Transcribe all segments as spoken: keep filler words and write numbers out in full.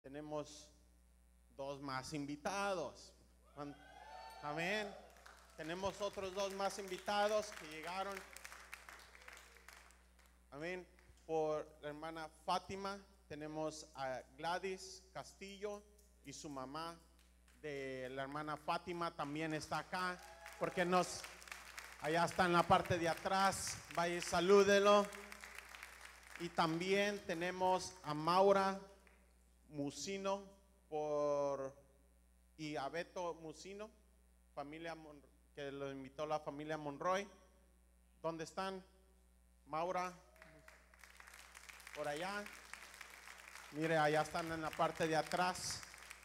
tenemos dos más invitados. Amén. Tenemos otros dos más invitados que llegaron. Amén. Por la hermana Fátima tenemos a Gladys Castillo y su mamá de la hermana Fátima también está acá, porque nos, allá está en la parte de atrás, vaya y salúdelo. Y también tenemos a Maura Musino por, y a Beto Musino, familia Mon, que lo invitó la familia Monroy. ¿Dónde están? Maura, por allá. Mire, allá están en la parte de atrás.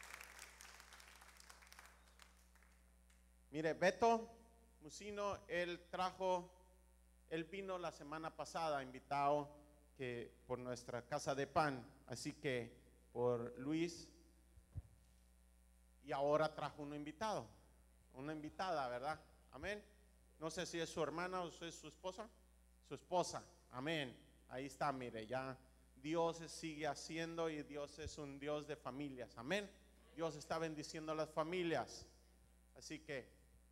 Mire, Beto Musino, él trajo, él vino la semana pasada invitado que por nuestra casa de pan, así que por Luis, y ahora trajo un invitado, una invitada, ¿verdad? Amén. No sé si es su hermana o si es su esposa, su esposa, amén. Ahí está, mire, ya Dios sigue haciendo y Dios es un Dios de familias, amén. Dios está bendiciendo a las familias, así que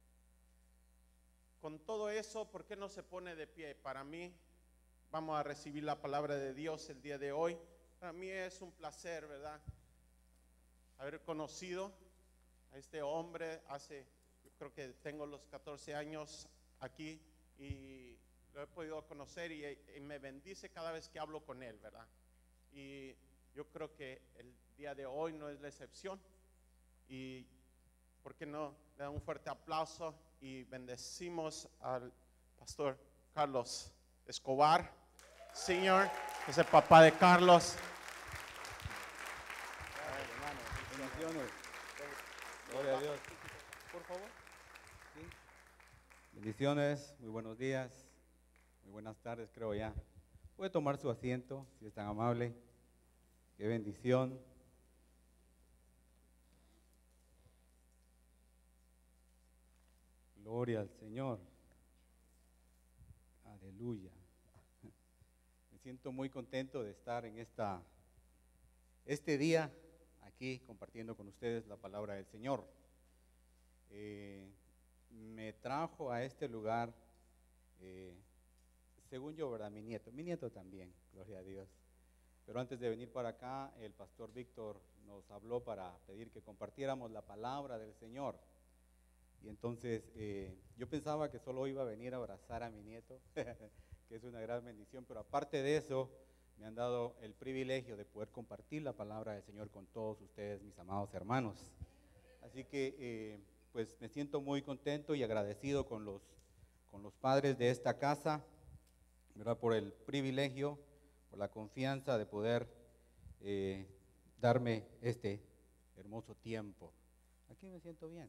con todo eso, ¿por qué no se pone de pie? Para mí, vamos a recibir la palabra de Dios el día de hoy. Para mí es un placer, ¿verdad?, haber conocido a este hombre hace, yo creo que tengo los catorce años aquí y lo he podido conocer y, y me bendice cada vez que hablo con él, ¿verdad? Y yo creo que el día de hoy no es la excepción. Y ¿por qué no le da un fuerte aplauso y bendecimos al pastor Carlos Escobar, Señor, es el papá de Carlos. Bendiciones. Gloria a Dios. Por favor. ¿Sí? Bendiciones, muy buenos días, muy buenas tardes, creo ya. Puede tomar su asiento, si es tan amable. Qué bendición. Gloria al Señor. Aleluya. Me siento muy contento de estar en esta, este día aquí compartiendo con ustedes la palabra del Señor. Eh, me trajo a este lugar, eh, según yo, ¿verdad? Mi nieto, mi nieto también, gloria a Dios. Pero antes de venir para acá, el pastor Víctor nos habló para pedir que compartiéramos la palabra del Señor. Y entonces eh, yo pensaba que solo iba a venir a abrazar a mi nieto, que es una gran bendición, pero aparte de eso, me han dado el privilegio de poder compartir la palabra del Señor con todos ustedes, mis amados hermanos. Así que eh, pues me siento muy contento y agradecido con los, con los padres de esta casa, ¿verdad?, por el privilegio, por la confianza de poder eh, darme este hermoso tiempo. Aquí me siento bien.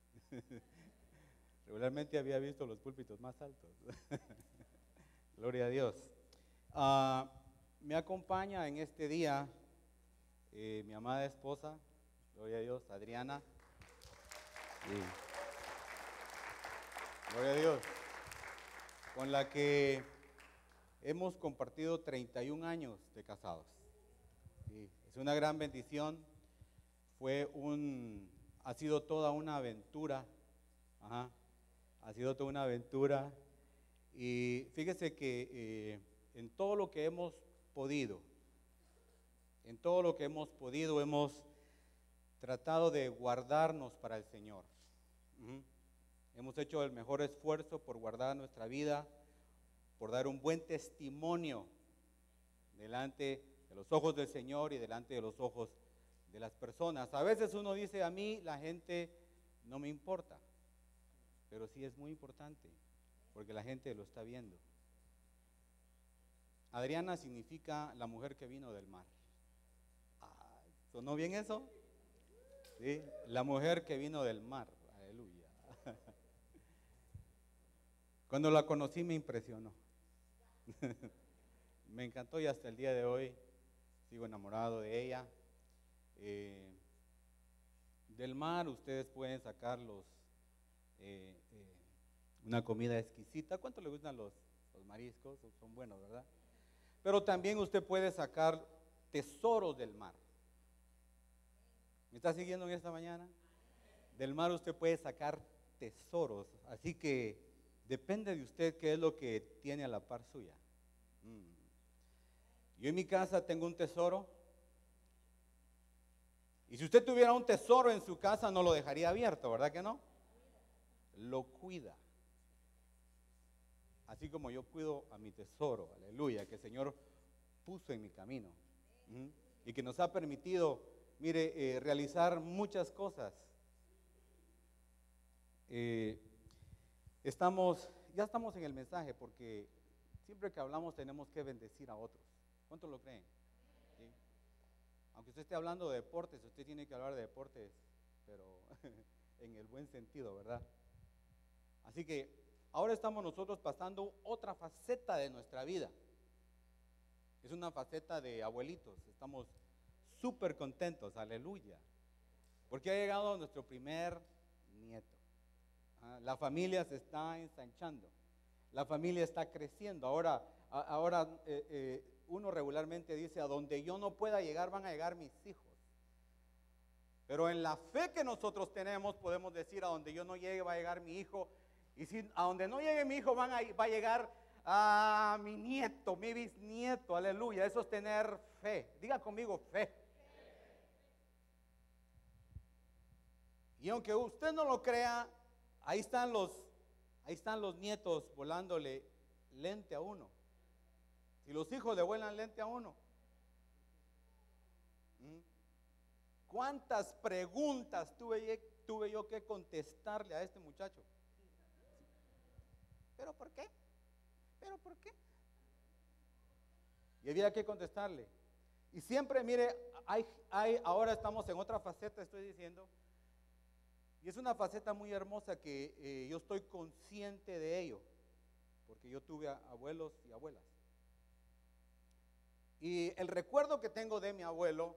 Regularmente había visto los púlpitos más altos. Gloria a Dios. Uh, me acompaña en este día eh, mi amada esposa, gloria a Dios, Adriana. Sí. Gloria a Dios. Con la que hemos compartido treinta y un años de casados. Sí. Es una gran bendición. Fue un... Ha sido toda una aventura, ajá, ha sido toda una aventura y fíjese que eh, en todo lo que hemos podido, en todo lo que hemos podido hemos tratado de guardarnos para el Señor. Uh-huh. Hemos hecho el mejor esfuerzo por guardar nuestra vida, por dar un buen testimonio delante de los ojos del Señor y delante de los ojos de las personas. A veces uno dice, a mí la gente no me importa, pero sí es muy importante, porque la gente lo está viendo. Adriana significa la mujer que vino del mar. Ah, ¿sonó bien eso? Sí, la mujer que vino del mar, aleluya. Cuando la conocí me impresionó. Me encantó y hasta el día de hoy sigo enamorado de ella. Eh, del mar ustedes pueden sacar los, eh, eh, una comida exquisita. ¿Cuánto le gustan los, los mariscos? Son buenos, ¿verdad? Pero también usted puede sacar tesoros del mar. está siguiendo en esta mañana? Del mar usted puede sacar tesoros, así que depende de usted qué es lo que tiene a la par suya. Mm. Yo en mi casa tengo un tesoro, y si usted tuviera un tesoro en su casa no lo dejaría abierto, ¿verdad que no? Lo cuida. Así como yo cuido a mi tesoro, aleluya, que el Señor puso en mi camino. ¿Mm? Y que nos ha permitido, mire, eh, realizar muchas cosas. Eh, estamos, ya estamos en el mensaje, porque siempre que hablamos tenemos que bendecir a otros. ¿Cuántos lo creen? ¿Sí? Aunque usted esté hablando de deportes, usted tiene que hablar de deportes, pero en el buen sentido, ¿verdad? Así que ahora estamos nosotros pasando otra faceta de nuestra vida. Es una faceta de abuelitos. Estamos súper contentos, aleluya, porque ha llegado nuestro primer nieto. La familia se está ensanchando, la familia está creciendo. Ahora, a, ahora eh, eh, uno regularmente dice, a donde yo no pueda llegar van a llegar mis hijos. Pero en la fe que nosotros tenemos podemos decir, a donde yo no llegue va a llegar mi hijo. Y si a donde no llegue mi hijo van a, va a llegar a mi nieto, mi bisnieto, aleluya. Eso es tener fe. Diga conmigo, fe. Y aunque usted no lo crea, ahí están los, ahí están los nietos volándole lente a uno. Si los hijos le vuelan lente a uno. ¿Mm? ¿Cuántas preguntas tuve, tuve yo que contestarle a este muchacho? ¿Pero por qué? ¿Pero por qué? Y había que contestarle. Y siempre, mire, hay, hay, ahora estamos en otra faceta, estoy diciendo. Y es una faceta muy hermosa que eh, yo estoy consciente de ello, porque yo tuve a, abuelos y abuelas. Y el recuerdo que tengo de mi abuelo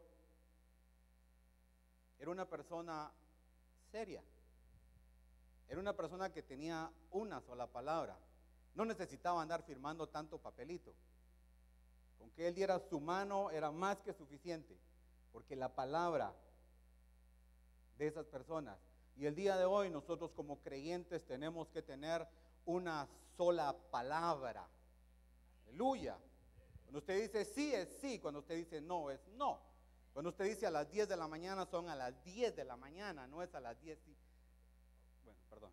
era una persona seria, era una persona que tenía una sola palabra, no necesitaba andar firmando tanto papelito. Con que él diera su mano era más que suficiente, porque la palabra de esas personas. Y el día de hoy nosotros como creyentes tenemos que tener una sola palabra. Aleluya. Cuando usted dice sí es sí, cuando usted dice no es no. Cuando usted dice a las diez de la mañana son a las diez de la mañana, no es a las diez. Y... Bueno, perdón.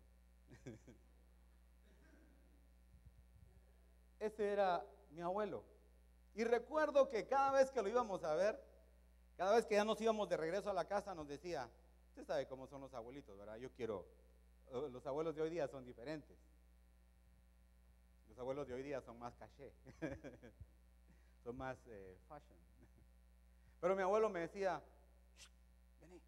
Ese era mi abuelo. Y recuerdo que cada vez que lo íbamos a ver, cada vez que ya nos íbamos de regreso a la casa nos decía, usted sabe cómo son los abuelitos, ¿verdad? Yo quiero, los abuelos de hoy día son diferentes. Los abuelos de hoy día son más caché, son más eh, fashion. Pero mi abuelo me decía, vení.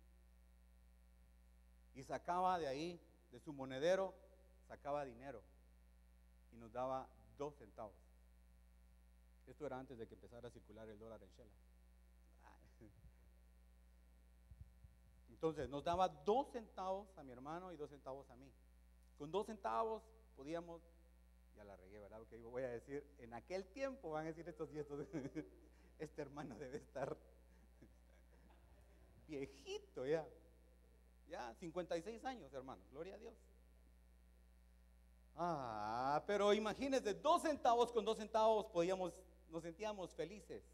Y sacaba de ahí, de su monedero, sacaba dinero y nos daba dos centavos. Esto era antes de que empezara a circular el dólar en Shela. Entonces nos daba dos centavos a mi hermano y dos centavos a mí. Con dos centavos podíamos, ya la regué, ¿verdad? Porque voy a decir, en aquel tiempo van a decir estos y estos, este hermano debe estar viejito ya, ya cincuenta y seis años, hermano, gloria a Dios. Ah, pero imagínense, dos centavos con dos centavos podíamos, nos sentíamos felices.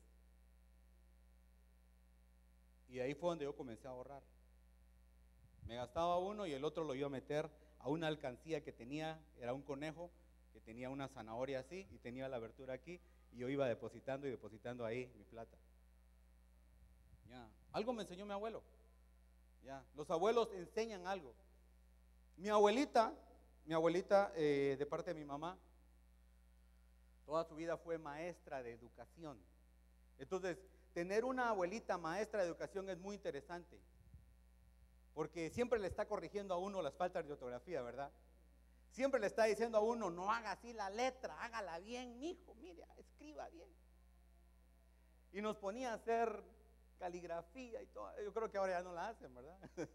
Y ahí fue donde yo comencé a ahorrar. Me gastaba uno y el otro lo iba a meter a una alcancía que tenía, era un conejo que tenía una zanahoria así y tenía la abertura aquí, y yo iba depositando y depositando ahí mi plata. Ya, algo me enseñó mi abuelo. Ya, los abuelos enseñan algo. Mi abuelita, mi abuelita eh, de parte de mi mamá, toda su vida fue maestra de educación. Entonces, tener una abuelita maestra de educación es muy interesante, porque siempre le está corrigiendo a uno las faltas de ortografía, ¿verdad? Siempre le está diciendo a uno, no haga así la letra, hágala bien, mijo, mire, escriba bien. Y nos ponía a hacer caligrafía y todo. Yo creo que ahora ya no la hacen, ¿verdad?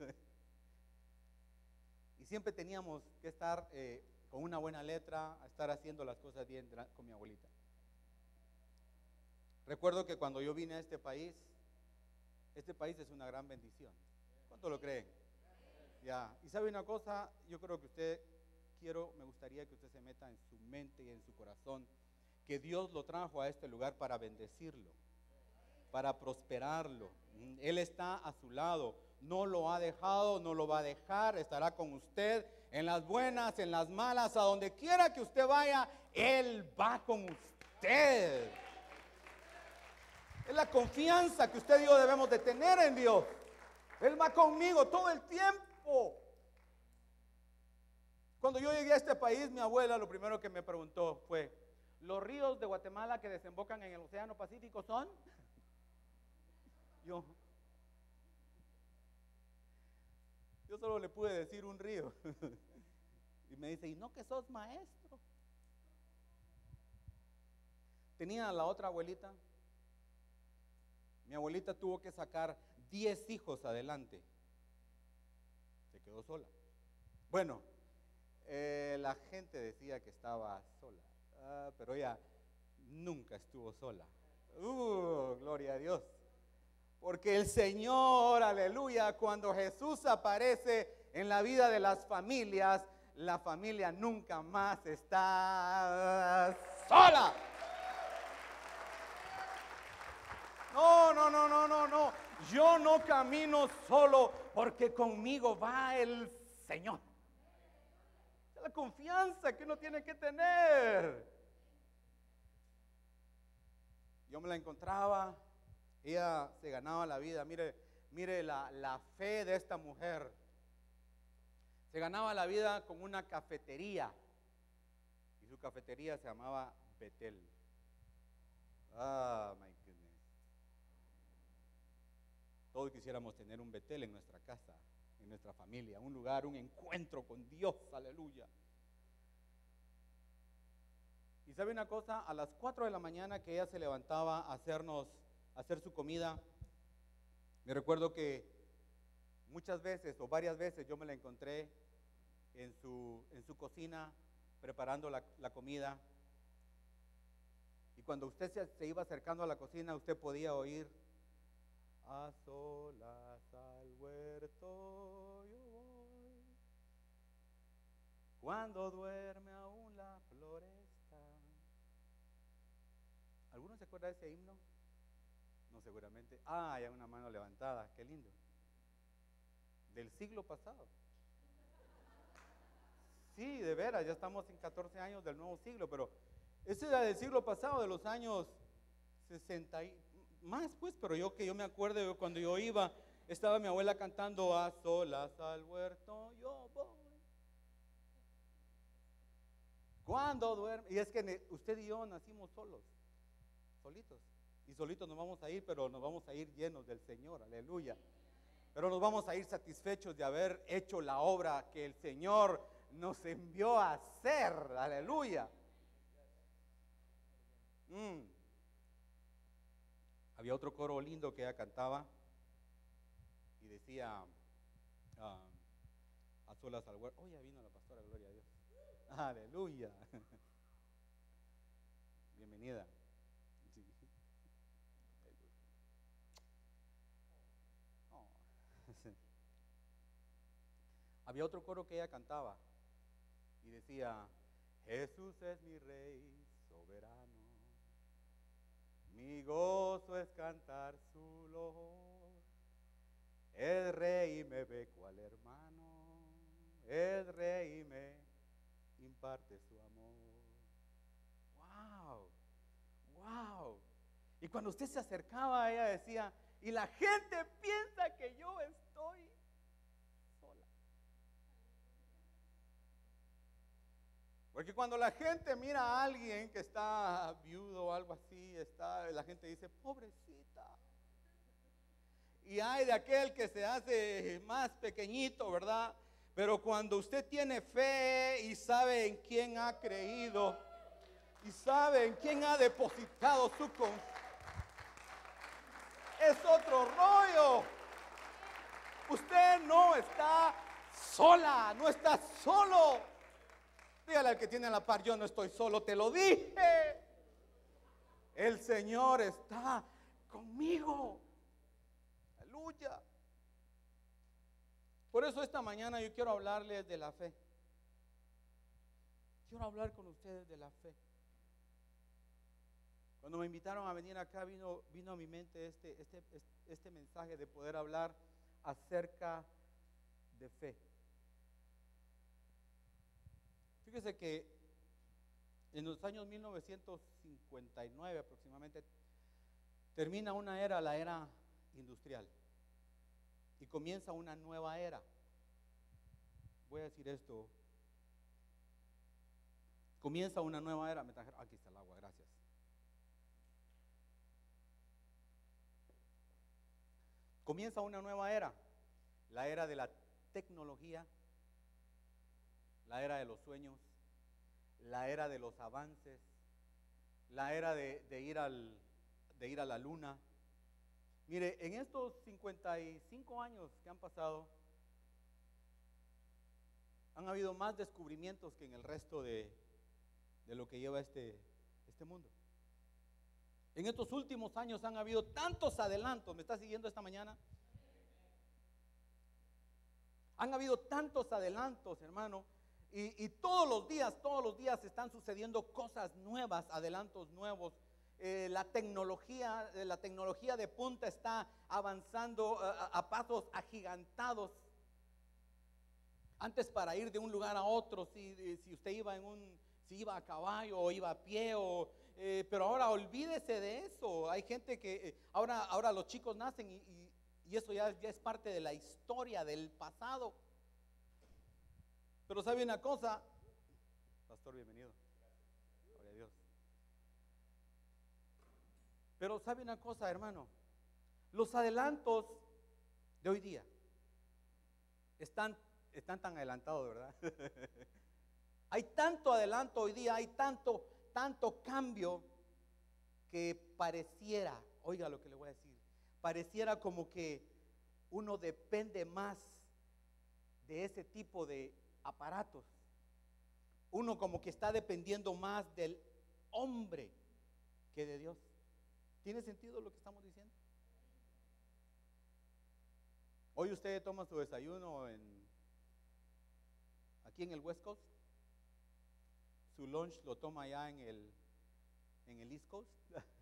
Y siempre teníamos que estar eh, con una buena letra, a estar haciendo las cosas bien con mi abuelita. Recuerdo que cuando yo vine a este país, este país es una gran bendición. ¿Cuánto lo creen? Ya. Y sabe una cosa, yo creo que usted, quiero, me gustaría que usted se meta en su mente y en su corazón, que Dios lo trajo a este lugar para bendecirlo, para prosperarlo. Él está a su lado, no lo ha dejado, no lo va a dejar, estará con usted en las buenas, en las malas, a donde quiera que usted vaya, Él va con usted. Es la confianza que usted y yo debemos de tener en Dios. Él va conmigo todo el tiempo. Cuando yo llegué a este país, mi abuela lo primero que me preguntó fue: ¿los ríos de Guatemala que desembocan en el Océano Pacífico son? Yo, yo solo le pude decir un río. Y me dice: ¿y no que sos maestro? Tenía la otra abuelita. Mi abuelita tuvo que sacar diez hijos adelante. Se quedó sola. Bueno, eh, la gente decía que estaba sola, ah, pero ella nunca estuvo sola. Uh, gloria a Dios. Porque el Señor, aleluya, cuando Jesús aparece en la vida de las familias, la familia nunca más está sola. No, no, no, no, no, no. Yo no camino solo porque conmigo va el Señor. Es la confianza que uno tiene que tener. Yo me la encontraba, ella se ganaba la vida. Mire, mire la, la fe de esta mujer. Se ganaba la vida con una cafetería. Y su cafetería se llamaba Betel. Ah, my goodness. Todos quisiéramos tener un Betel en nuestra casa, en nuestra familia, un lugar, un encuentro con Dios, aleluya. Y sabe una cosa, a las cuatro de la mañana que ella se levantaba a hacernos, a hacer su comida, me recuerdo que muchas veces o varias veces yo me la encontré en su, en su cocina preparando la, la comida. Y cuando usted se, se iba acercando a la cocina, usted podía oír: a solas al huerto yo voy, cuando duerme aún la floresta. ¿Alguno se acuerda de ese himno? No, seguramente. Ah, hay una mano levantada, qué lindo. Del siglo pasado. Sí, de veras, ya estamos en catorce años del nuevo siglo, pero ese era del siglo pasado, de los años sesenta y más, pues, pero yo que yo me acuerdo, yo, cuando yo iba, estaba mi abuela cantando: a solas al huerto yo voy, cuando duerme. Y es que usted y yo nacimos solos, solitos, y solitos nos vamos a ir, pero nos vamos a ir llenos del Señor, aleluya. Pero nos vamos a ir satisfechos de haber hecho la obra que el Señor nos envió a hacer, aleluya. Mm. Había otro coro lindo que ella cantaba y decía: uh, a solas al huerto. Oh, ya vino la pastora, gloria a Dios. Aleluya. Bienvenida. Sí. Oh. Había otro coro que ella cantaba y decía: Jesús es mi Rey soberano, mi gozo es cantar su loor. Es Rey y me ve cual hermano, es Rey y me imparte su amor. Wow, wow. Y cuando usted se acercaba, ella decía: y la gente piensa que yo estoy sola. Porque cuando la gente mira a alguien que está viudo o algo así, está, la gente dice: pobrecita. Y hay de aquel que se hace más pequeñito, ¿verdad? Pero cuando usted tiene fe y sabe en quién ha creído y sabe en quién ha depositado su confianza, es otro rollo. Usted no está sola, no está solo. Dígale al que tiene a la par: yo no estoy solo, te lo dije. El Señor está conmigo. Aleluya. Por eso esta mañana yo quiero hablarles de la fe. Quiero hablar con ustedes de la fe. Cuando me invitaron a venir acá, vino, vino a mi mente este, este, este mensaje de poder hablar acerca de fe. Fíjese que en los años mil novecientos cincuenta y nueve aproximadamente termina una era, la era industrial, y comienza una nueva era. Voy a decir esto. Comienza una nueva era. Me trajeron, aquí está el agua, gracias. Comienza una nueva era, la era de la tecnología, la era de los sueños, la era de los avances, la era de, de, ir, al, de ir a la luna. Mire, en estos cincuenta y cinco años que han pasado, han habido más descubrimientos que en el resto de, de lo que lleva este, este mundo. En estos últimos años han habido tantos adelantos. ¿Me está siguiendo esta mañana? Han habido tantos adelantos, hermano. Y, y todos los días, todos los días están sucediendo cosas nuevas, adelantos nuevos. Eh, la tecnología, eh, la tecnología de punta está avanzando a, a pasos agigantados. Antes, para ir de un lugar a otro, si, si usted iba en un, si iba a caballo o iba a pie, o, eh, pero ahora olvídese de eso. Hay gente que eh, ahora, ahora los chicos nacen y, y, y eso ya, ya es parte de la historia del pasado. Pero sabe una cosa, pastor, bienvenido. Gloria a Dios. Pero sabe una cosa, hermano, los adelantos de hoy día están, están tan adelantados, ¿verdad? Hay tanto adelanto hoy día, hay tanto, tanto cambio que pareciera, oiga lo que le voy a decir, pareciera como que uno depende más de ese tipo de aparatos. Uno como que está dependiendo más del hombre que de Dios. ¿Tiene sentido lo que estamos diciendo? Hoy usted toma su desayuno en, aquí en el West Coast, su lunch lo toma allá en el, en el East Coast,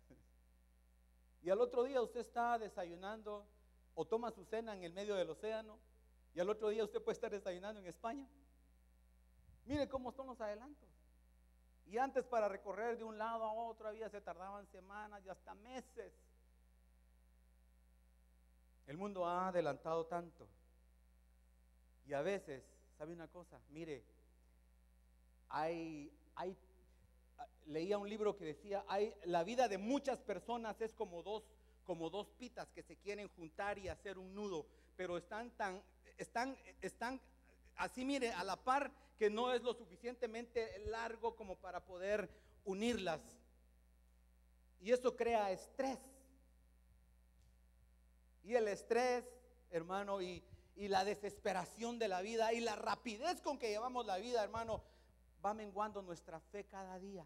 y al otro día usted está desayunando o toma su cena en el medio del océano, y al otro día usted puede estar desayunando en España. Mire cómo son los adelantos. Y antes, para recorrer de un lado a otro, había, se tardaban semanas y hasta meses. El mundo ha adelantado tanto. Y a veces, ¿sabe una cosa? Mire, hay, hay, leía un libro que decía, hay, la vida de muchas personas es como dos, como dos pitas que se quieren juntar y hacer un nudo, pero están tan, están, están así, mire, a la par, que no es lo suficientemente largo como para poder unirlas. Y eso crea estrés. Y el estrés, hermano, y, y la desesperación de la vida y la rapidez con que llevamos la vida, hermano, va menguando nuestra fe cada día.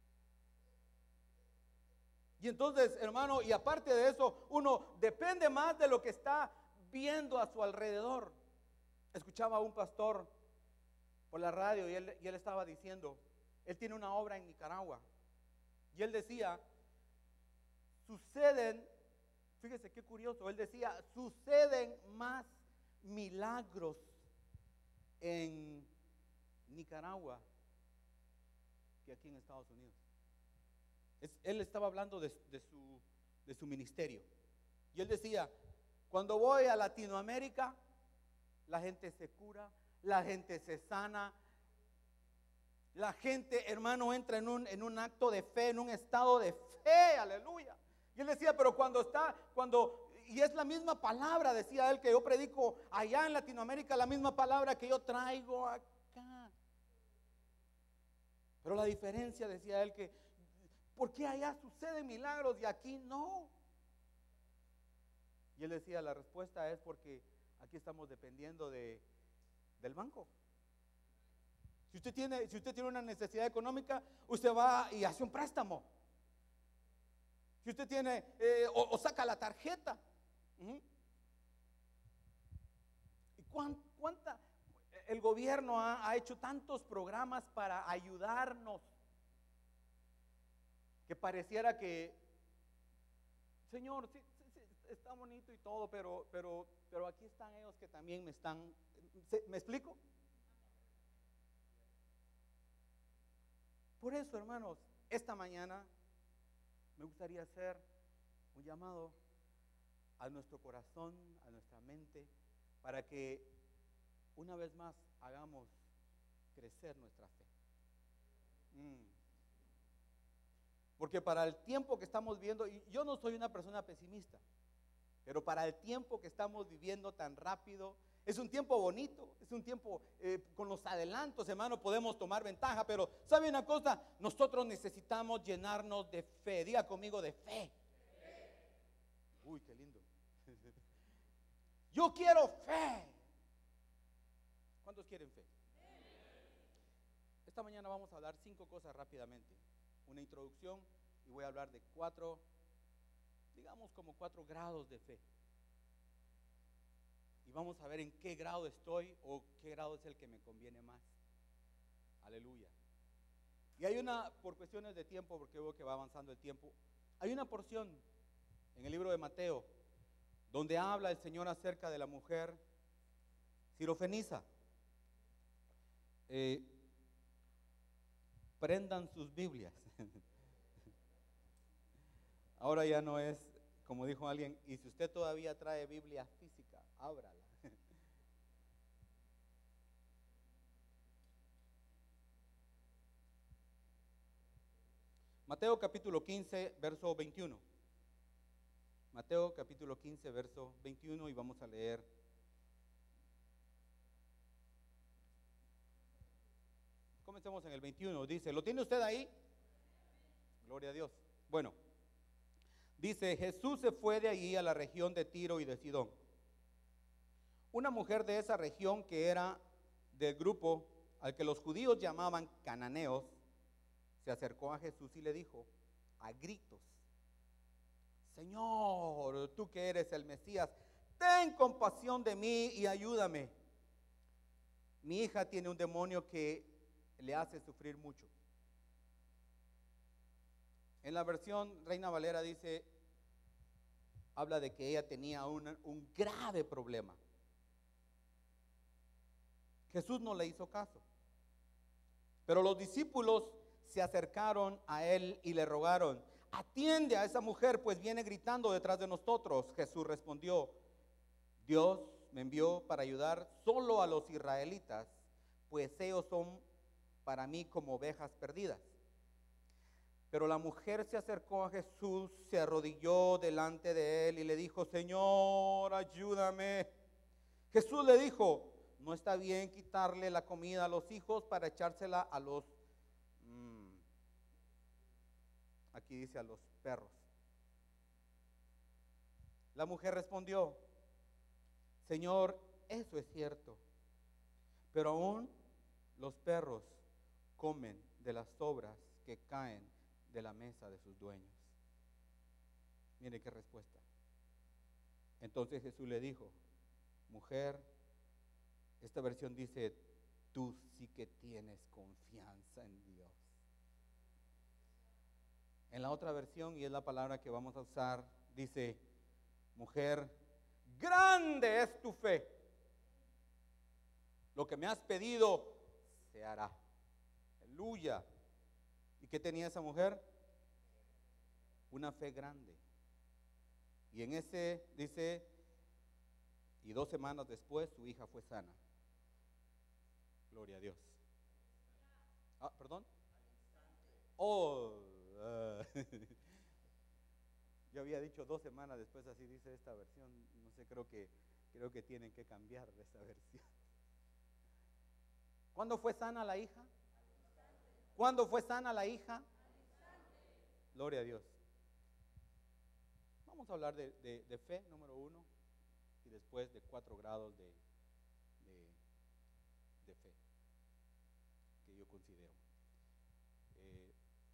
Y entonces, hermano, y aparte de eso, uno depende más de lo que está viendo a su alrededor. Escuchaba a un pastor por la radio y él, y él estaba diciendo, él tiene una obra en Nicaragua, y él decía, suceden, fíjese qué curioso, él decía, suceden más milagros en Nicaragua que aquí en Estados Unidos. Es, él estaba hablando de, de, su, de su ministerio, y él decía, cuando voy a Latinoamérica, la gente se cura, la gente se sana, la gente, hermano, entra en un, en un acto de fe, en un estado de fe, aleluya. Y él decía, pero cuando está, cuando, y es la misma palabra, decía él, que yo predico allá en Latinoamérica, la misma palabra que yo traigo acá. Pero la diferencia, decía él, que ¿por qué allá suceden milagros y aquí no? Y él decía, la respuesta es porque aquí estamos dependiendo de, del banco. Si usted tiene, si usted tiene una necesidad económica, usted va y hace un préstamo. Si usted tiene, eh, o, o saca la tarjeta. ¿Mm? ¿Y cuánto? cuánta, el gobierno ha, ha hecho tantos programas para ayudarnos, que pareciera que, Señor, sí, sí, sí, está bonito y todo, pero, pero, pero aquí están ellos que también me están, ¿me explico? Por eso, hermanos, esta mañana me gustaría hacer un llamado a nuestro corazón, a nuestra mente, para que una vez más hagamos crecer nuestra fe. Mm. Porque para el tiempo que estamos viviendo, y yo no soy una persona pesimista, pero para el tiempo que estamos viviendo tan rápido, es un tiempo bonito, es un tiempo eh, con los adelantos, hermano, podemos tomar ventaja, pero ¿sabe una cosa? Nosotros necesitamos llenarnos de fe. Diga conmigo, de fe. Uy, qué lindo. Yo quiero fe. ¿Cuántos quieren fe? Esta mañana vamos a hablar cinco cosas rápidamente. Una introducción, y voy a hablar de cuatro, digamos como cuatro grados de fe. Y vamos a ver en qué grado estoy o qué grado es el que me conviene más. Aleluya. Y hay una, por cuestiones de tiempo, porque veo que va avanzando el tiempo, hay una porción en el libro de Mateo donde habla el Señor acerca de la mujer sirofeniza. Eh, prendan sus Biblias. Ahora ya no es, como dijo alguien, y si usted todavía trae Biblia física, ábrala. Mateo capítulo quince, verso veintiuno. Mateo capítulo quince, verso veintiuno, y vamos a leer. Comencemos en el veintiuno. Dice, ¿lo tiene usted ahí? Gloria a Dios. Bueno, dice, Jesús se fue de allí a la región de Tiro y de Sidón. Una mujer de esa región, que era del grupo al que los judíos llamaban cananeos, se acercó a Jesús y le dijo a gritos, Señor, tú que eres el Mesías, ten compasión de mí y ayúdame. Mi hija tiene un demonio que le hace sufrir mucho. En la versión Reina Valera dice, habla de que ella tenía una, un grave problema. Jesús no le hizo caso, pero los discípulos se acercaron a él y le rogaron, atiende a esa mujer, pues viene gritando detrás de nosotros. Jesús respondió, Dios me envió para ayudar solo a los israelitas, pues ellos son para mí como ovejas perdidas. Pero la mujer se acercó a Jesús, se arrodilló delante de él y le dijo, Señor, ayúdame. Jesús le dijo, no está bien quitarle la comida a los hijos para echársela a los, mmm, aquí dice a los perros. La mujer respondió, Señor, eso es cierto, pero aún los perros comen de las sobras que caen de la mesa de sus dueños. Mire qué respuesta. Entonces Jesús le dijo, mujer, esta versión dice, tú sí que tienes confianza en Dios. En la otra versión, y es la palabra que vamos a usar, dice, mujer, grande es tu fe. Lo que me has pedido se hará. Aleluya. ¿Y qué tenía esa mujer? Una fe grande. Y en ese dice, y dos semanas después su hija fue sana. Gloria a Dios. Ah, perdón. Oh, uh, yo había dicho dos semanas después, así dice esta versión. No sé, creo que creo que tienen que cambiar de esa versión. ¿Cuándo fue sana la hija? ¿Cuándo fue sana la hija? Gloria a Dios. Vamos a hablar de, de, de fe, número uno, y después de cuatro grados de, de, de fe que yo considero. Eh,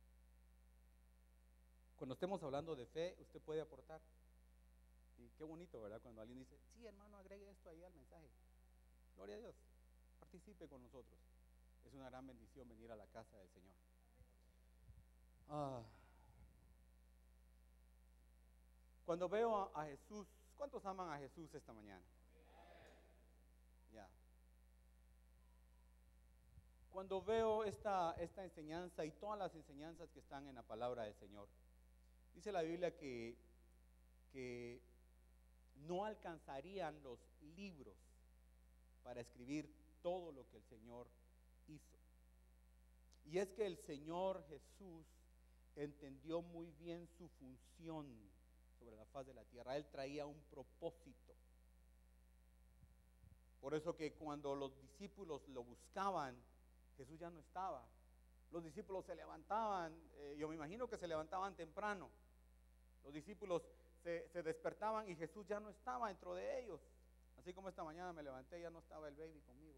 cuando estemos hablando de fe, usted puede aportar. Y qué bonito, ¿verdad? Cuando alguien dice, sí, hermano, agregue esto ahí al mensaje. Gloria a Dios. Participe con nosotros. Es una gran bendición venir a la casa del Señor. Ah. Cuando veo a, a Jesús, ¿cuántos aman a Jesús esta mañana? Ya. Cuando veo esta, esta enseñanza y todas las enseñanzas que están en la palabra del Señor, dice la Biblia que, que no alcanzarían los libros para escribir todo lo que el Señor hizo. Y es que el Señor Jesús entendió muy bien su función sobre la faz de la tierra. Él traía un propósito. Por eso que cuando los discípulos lo buscaban, Jesús ya no estaba. Los discípulos se levantaban, eh, yo me imagino que se levantaban temprano. Los discípulos se, se despertaban y Jesús ya no estaba dentro de ellos. Así como esta mañana me levanté, ya no estaba el baby conmigo.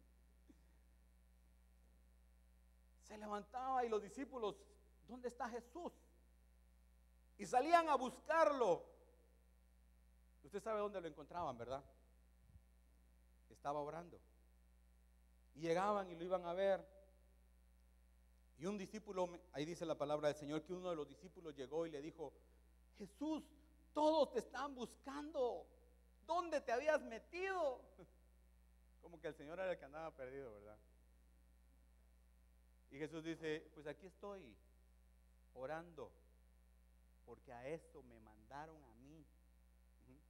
Se levantaba y los discípulos, ¿dónde está Jesús? Y salían a buscarlo. Usted sabe dónde lo encontraban, ¿verdad? Estaba orando. Y llegaban y lo iban a ver. Y un discípulo, ahí dice la palabra del Señor, que uno de los discípulos llegó y le dijo: Jesús, todos te están buscando. ¿Dónde te habías metido? Como que el Señor era el que andaba perdido, ¿verdad? Y Jesús dice: pues aquí estoy, orando, porque a eso me mandaron a mí. Uh-huh.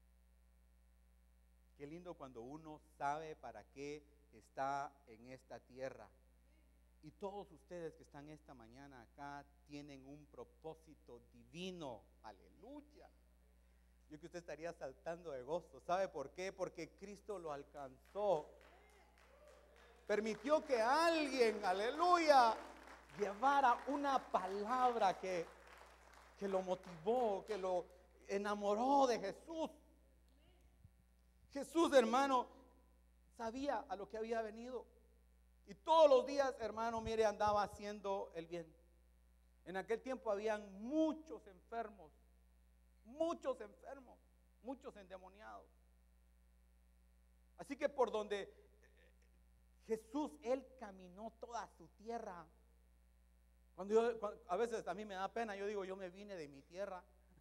Qué lindo cuando uno sabe para qué está en esta tierra. Y todos ustedes que están esta mañana acá tienen un propósito divino. Aleluya. Yo que usted estaría saltando de gozo. ¿Sabe por qué? Porque Cristo lo alcanzó. Permitió que alguien, aleluya, llevara una palabra que, que lo motivó, que lo enamoró de Jesús. Jesús, hermano, sabía a lo que había venido. Y todos los días, hermano, mire, andaba haciendo el bien. En aquel tiempo habían muchos enfermos, muchos enfermos, muchos endemoniados. Así que por donde Jesús, Él caminó toda su tierra. Cuando yo, cuando, a veces a mí me da pena, yo digo, yo me vine de mi tierra.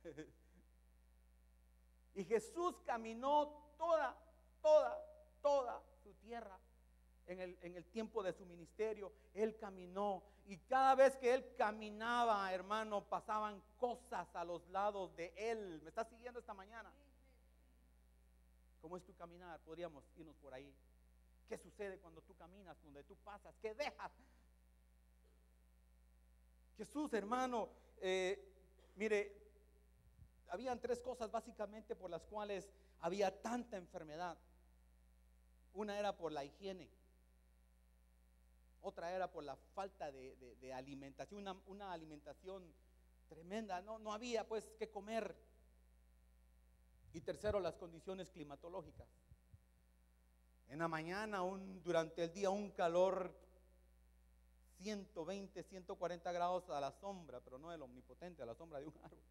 Y Jesús caminó toda, toda, toda su tierra. En el, en el tiempo de su ministerio, Él caminó. Y cada vez que Él caminaba, hermano, pasaban cosas a los lados de Él. ¿Me está siguiendo esta mañana? ¿Cómo es tu caminar? Podríamos irnos por ahí. ¿Qué sucede cuando tú caminas, donde tú pasas? ¿Qué dejas? Jesús, hermano, eh, mire, habían tres cosas básicamente por las cuales había tanta enfermedad. Una era por la higiene. Otra era por la falta de, de, de alimentación, una, una alimentación tremenda. No, no había pues qué comer. Y tercero, las condiciones climatológicas. En la mañana, un, durante el día, un calor ciento veinte, ciento cuarenta grados a la sombra, pero no del omnipotente, a la sombra de un árbol.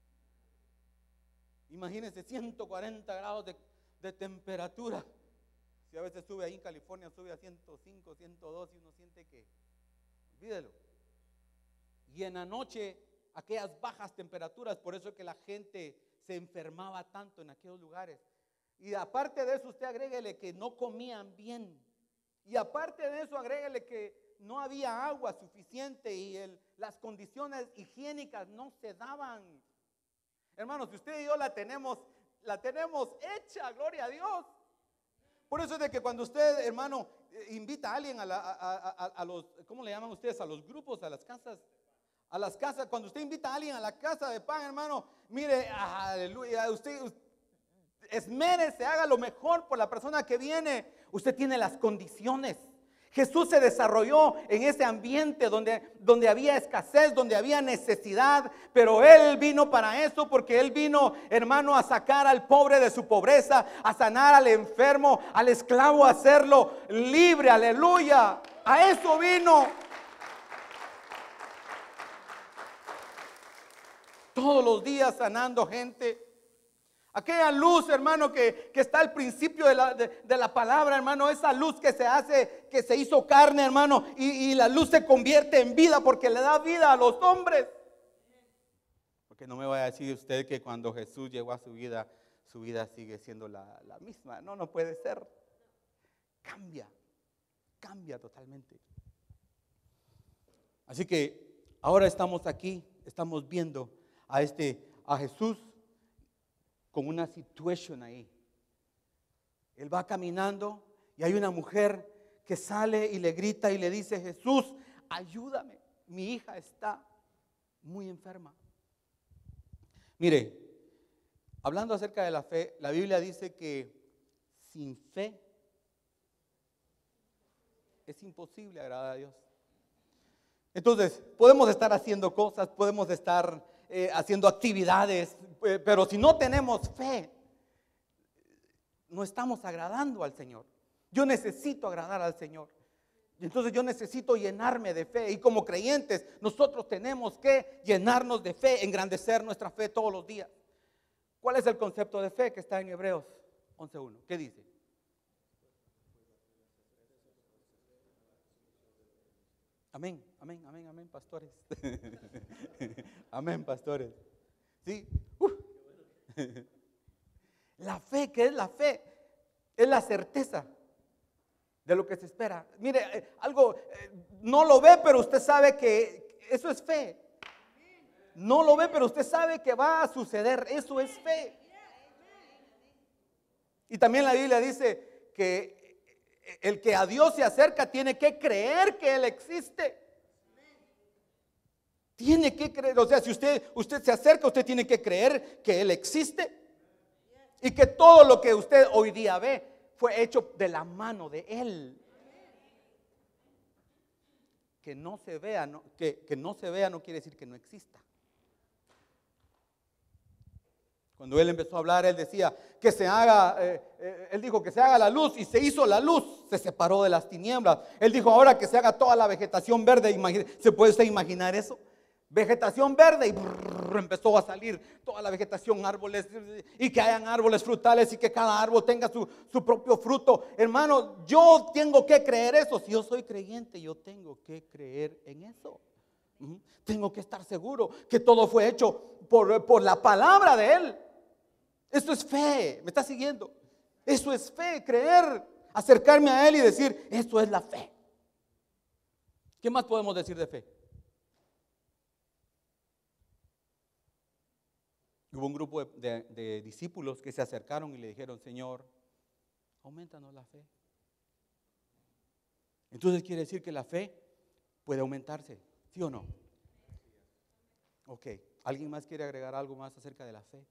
Imagínense, ciento cuarenta grados de, de temperatura. Si a veces sube ahí en California, sube a ciento cinco, ciento dos y uno siente que, olvídelo. Y en la noche, aquellas bajas temperaturas, por eso es que la gente se enfermaba tanto en aquellos lugares. Y aparte de eso, usted agréguele que no comían bien. Y aparte de eso, agréguele que no había agua suficiente y el, las condiciones higiénicas no se daban. Hermanos, si usted y yo la tenemos, la tenemos hecha, gloria a Dios. Por eso es de que cuando usted, hermano, invita a alguien a, la, a, a, a los, ¿cómo le llaman ustedes? A los grupos, a las casas, a las casas, cuando usted invita a alguien a la casa de pan, hermano, mire, aleluya, usted, usted esmérese, haga lo mejor por la persona que viene. Usted tiene las condiciones. Jesús se desarrolló en ese ambiente donde, donde había escasez, donde había necesidad, pero Él vino para eso, porque Él vino, hermano, a sacar al pobre de su pobreza, a sanar al enfermo, al esclavo, a hacerlo libre, aleluya. A eso vino. Todos los días sanando gente. Aquella luz, hermano, que, que está al principio de la, de, de la palabra, hermano. Esa luz que se hace, que se hizo carne, hermano. Y, y la luz se convierte en vida porque le da vida a los hombres. Porque no me vaya a decir usted que cuando Jesús llegó a su vida, su vida sigue siendo la, la misma. No, no puede ser. Cambia, cambia totalmente. Así que ahora estamos aquí, estamos viendo a este, a Jesús con una situación ahí. Él va caminando y hay una mujer que sale y le grita y le dice: Jesús, ayúdame, mi hija está muy enferma. Mire, hablando acerca de la fe, la Biblia dice que sin fe es imposible agradar a Dios. Entonces, podemos estar haciendo cosas, podemos estar eh, haciendo actividades, eh, pero si no tenemos fe, no estamos agradando al Señor. Yo necesito agradar al Señor. Entonces yo necesito llenarme de fe. Y como creyentes, nosotros tenemos que llenarnos de fe, engrandecer nuestra fe todos los días. ¿Cuál es el concepto de fe que está en Hebreos once uno? ¿Qué dice? Amén, amén, amén, amén, pastores. Amén, pastores. Sí. Uh. La fe, ¿qué es la fe? Es la certeza de lo que se espera. Mire, eh, algo eh, no lo ve, pero usted sabe que eso es fe. No lo ve, pero usted sabe que va a suceder. Eso es fe. Y también la Biblia dice que el que a Dios se acerca tiene que creer que Él existe. Tiene que creer. O sea, si usted, usted se acerca, usted tiene que creer que Él existe. Y que todo lo que usted hoy día ve fue hecho de la mano de Él. Que no se vea, no, que, que no se vea no quiere decir que no exista. Cuando Él empezó a hablar, Él decía que se haga, eh, eh, Él dijo que se haga la luz, y se hizo la luz, se separó de las tinieblas. Él dijo ahora que se haga toda la vegetación verde. ¿Se puede usted imaginar eso? Vegetación verde, y brrr, empezó a salir toda la vegetación, árboles, y que hayan árboles frutales y que cada árbol tenga su, su propio fruto. Hermano, yo tengo que creer eso. Si yo soy creyente, yo tengo que creer en eso. Uh-huh. Tengo que estar seguro que todo fue hecho por, por la palabra de Él. Eso es fe. ¿Me está siguiendo? Eso es fe, creer, acercarme a Él y decir, eso es la fe. ¿Qué más podemos decir de fe? Hubo un grupo de, de, de discípulos que se acercaron y le dijeron: Señor, aumentanos la fe. Entonces quiere decir que la fe puede aumentarse, ¿sí o no? Ok, ¿alguien más quiere agregar algo más acerca de la fe?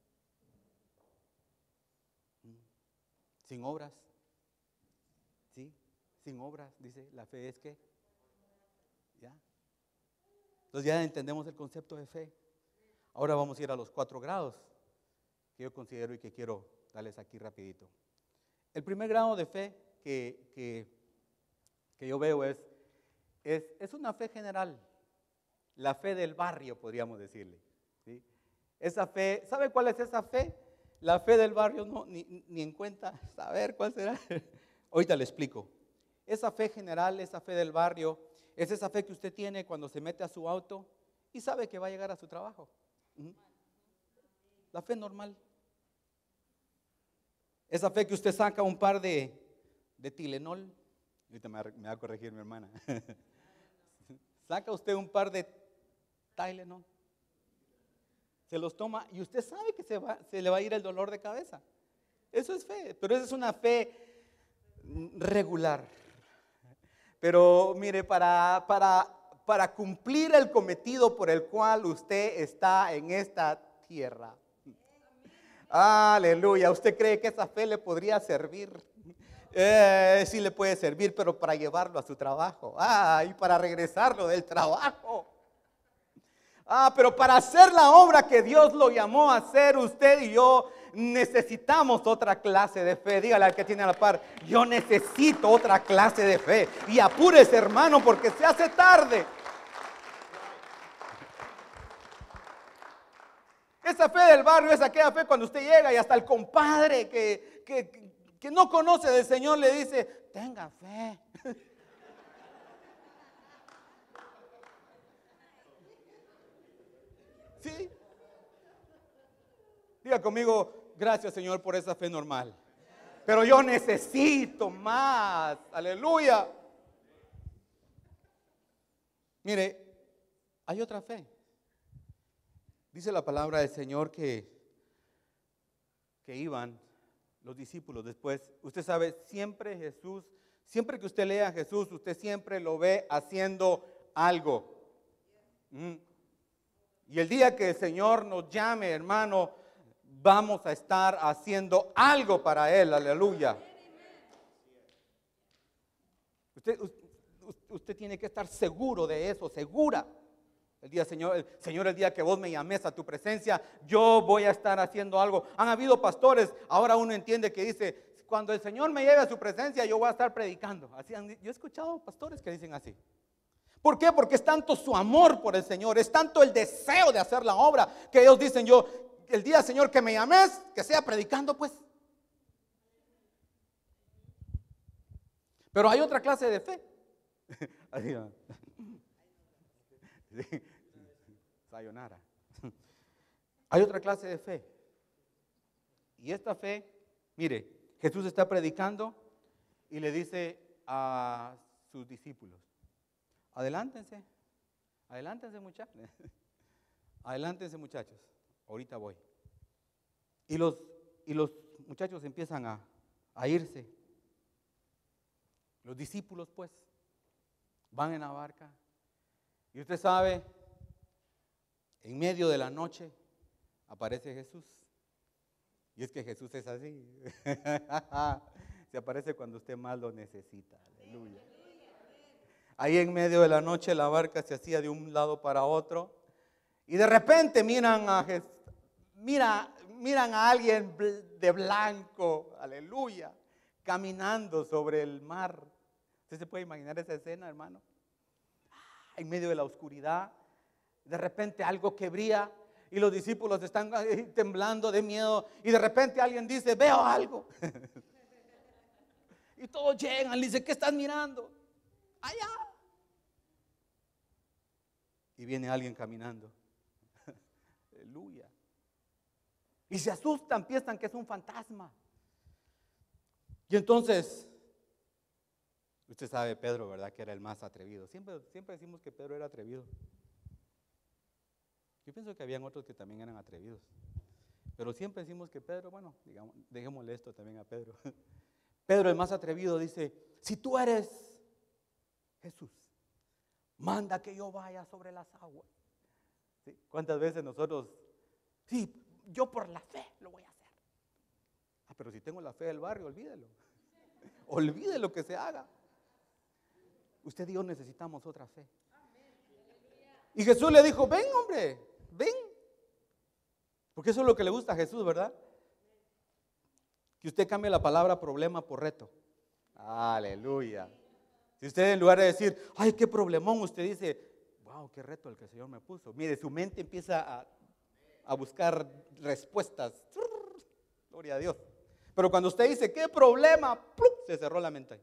Sin obras, ¿sí? Sin obras, dice, la fe es que, ¿ya? Entonces ya entendemos el concepto de fe. Ahora vamos a ir a los cuatro grados que yo considero y que quiero darles aquí rapidito. El primer grado de fe que, que, que yo veo es, es, es una fe general, la fe del barrio, podríamos decirle, ¿sí? Esa fe, ¿sabe cuál es esa fe? La fe del barrio, no, ni, ni en cuenta saber cuál será. Ahorita le explico. Esa fe general, esa fe del barrio, es esa fe que usted tiene cuando se mete a su auto y sabe que va a llegar a su trabajo. La fe normal. Esa fe que usted saca un par de, de Tylenol. Ahorita me va, me va a corregir mi hermana. Saca usted un par de Tylenol, se los toma y usted sabe que se, va, se le va a ir el dolor de cabeza. Eso es fe, pero esa es una fe regular. Pero mire, para, para, para cumplir el cometido por el cual usted está en esta tierra. Aleluya. ¿Usted cree que esa fe le podría servir? Eh, sí le puede servir, pero para llevarlo a su trabajo. Ah, y para regresarlo del trabajo. Ah, pero para hacer la obra que Dios lo llamó a hacer, usted y yo necesitamos otra clase de fe. Dígale al que tiene a la par: yo necesito otra clase de fe. Y apúrese, hermano, porque se hace tarde. Esa fe del barrio es aquella fe cuando usted llega y hasta el compadre que, que, que no conoce del Señor le dice, tenga fe. ¿Sí? Diga conmigo, gracias Señor por esa fe normal. Pero yo necesito más. Aleluya. Mire, hay otra fe. Dice la palabra del Señor que, que iban los discípulos después. Usted sabe, siempre Jesús, siempre que usted lea a Jesús, usted siempre lo ve haciendo algo. Mm. Y el día que el Señor nos llame, hermano, vamos a estar haciendo algo para Él. Aleluya. Usted, usted, usted tiene que estar seguro de eso, segura. El día, Señor, el, Señor, el día que vos me llames a tu presencia, yo voy a estar haciendo algo. Han habido pastores, ahora uno entiende que dice, cuando el Señor me lleve a su presencia, yo voy a estar predicando. Así han, yo he escuchado pastores que dicen así. ¿Por qué? Porque es tanto su amor por el Señor, es tanto el deseo de hacer la obra, que ellos dicen, yo, el día, Señor, que me llames, que sea predicando, pues. Pero hay otra clase de fe. Sí. Sayonara. Hay otra clase de fe. Y esta fe, mire, Jesús está predicando y le dice a sus discípulos, adelántense, adelántense muchachos, adelántense muchachos, ahorita voy. Y los, y los muchachos empiezan a, a irse. Los discípulos pues van en la barca. Y usted sabe, en medio de la noche aparece Jesús. Y es que Jesús es así. Se aparece cuando usted más lo necesita. Aleluya. Ahí en medio de la noche la barca se hacía de un lado para otro. Y de repente miran a Jesús, mira, miran a alguien de blanco, aleluya, caminando sobre el mar. ¿Usted se puede imaginar esa escena, hermano? En medio de la oscuridad, de repente algo que brilla y los discípulos están temblando de miedo y de repente alguien dice, veo algo. Y todos llegan y dicen, ¿qué estás mirando? Allá. Y viene alguien caminando. Aleluya. Y se asustan, piensan que es un fantasma. Y entonces, usted sabe, Pedro, ¿verdad? Que era el más atrevido. Siempre, siempre decimos que Pedro era atrevido. Yo pienso que habían otros que también eran atrevidos. Pero siempre decimos que Pedro, bueno, digamos, dejémosle esto también a Pedro. Pedro, el más atrevido, dice, si tú eres Jesús, manda que yo vaya sobre las aguas. ¿Sí? ¿Cuántas veces nosotros, sí, yo por la fe lo voy a hacer? Ah, pero si tengo la fe del barrio, olvídelo. Olvídelo lo que se haga. Usted y yo necesitamos otra fe. Y Jesús le dijo, ven hombre, ven. Porque eso es lo que le gusta a Jesús, ¿verdad? Que usted cambie la palabra problema por reto. Aleluya. Si usted en lugar de decir, ay, qué problemón, usted dice, wow, qué reto el que el Señor me puso. Mire, su mente empieza a, a buscar respuestas. Gloria a Dios. Pero cuando usted dice, qué problema, ¡plum!, se cerró la mente.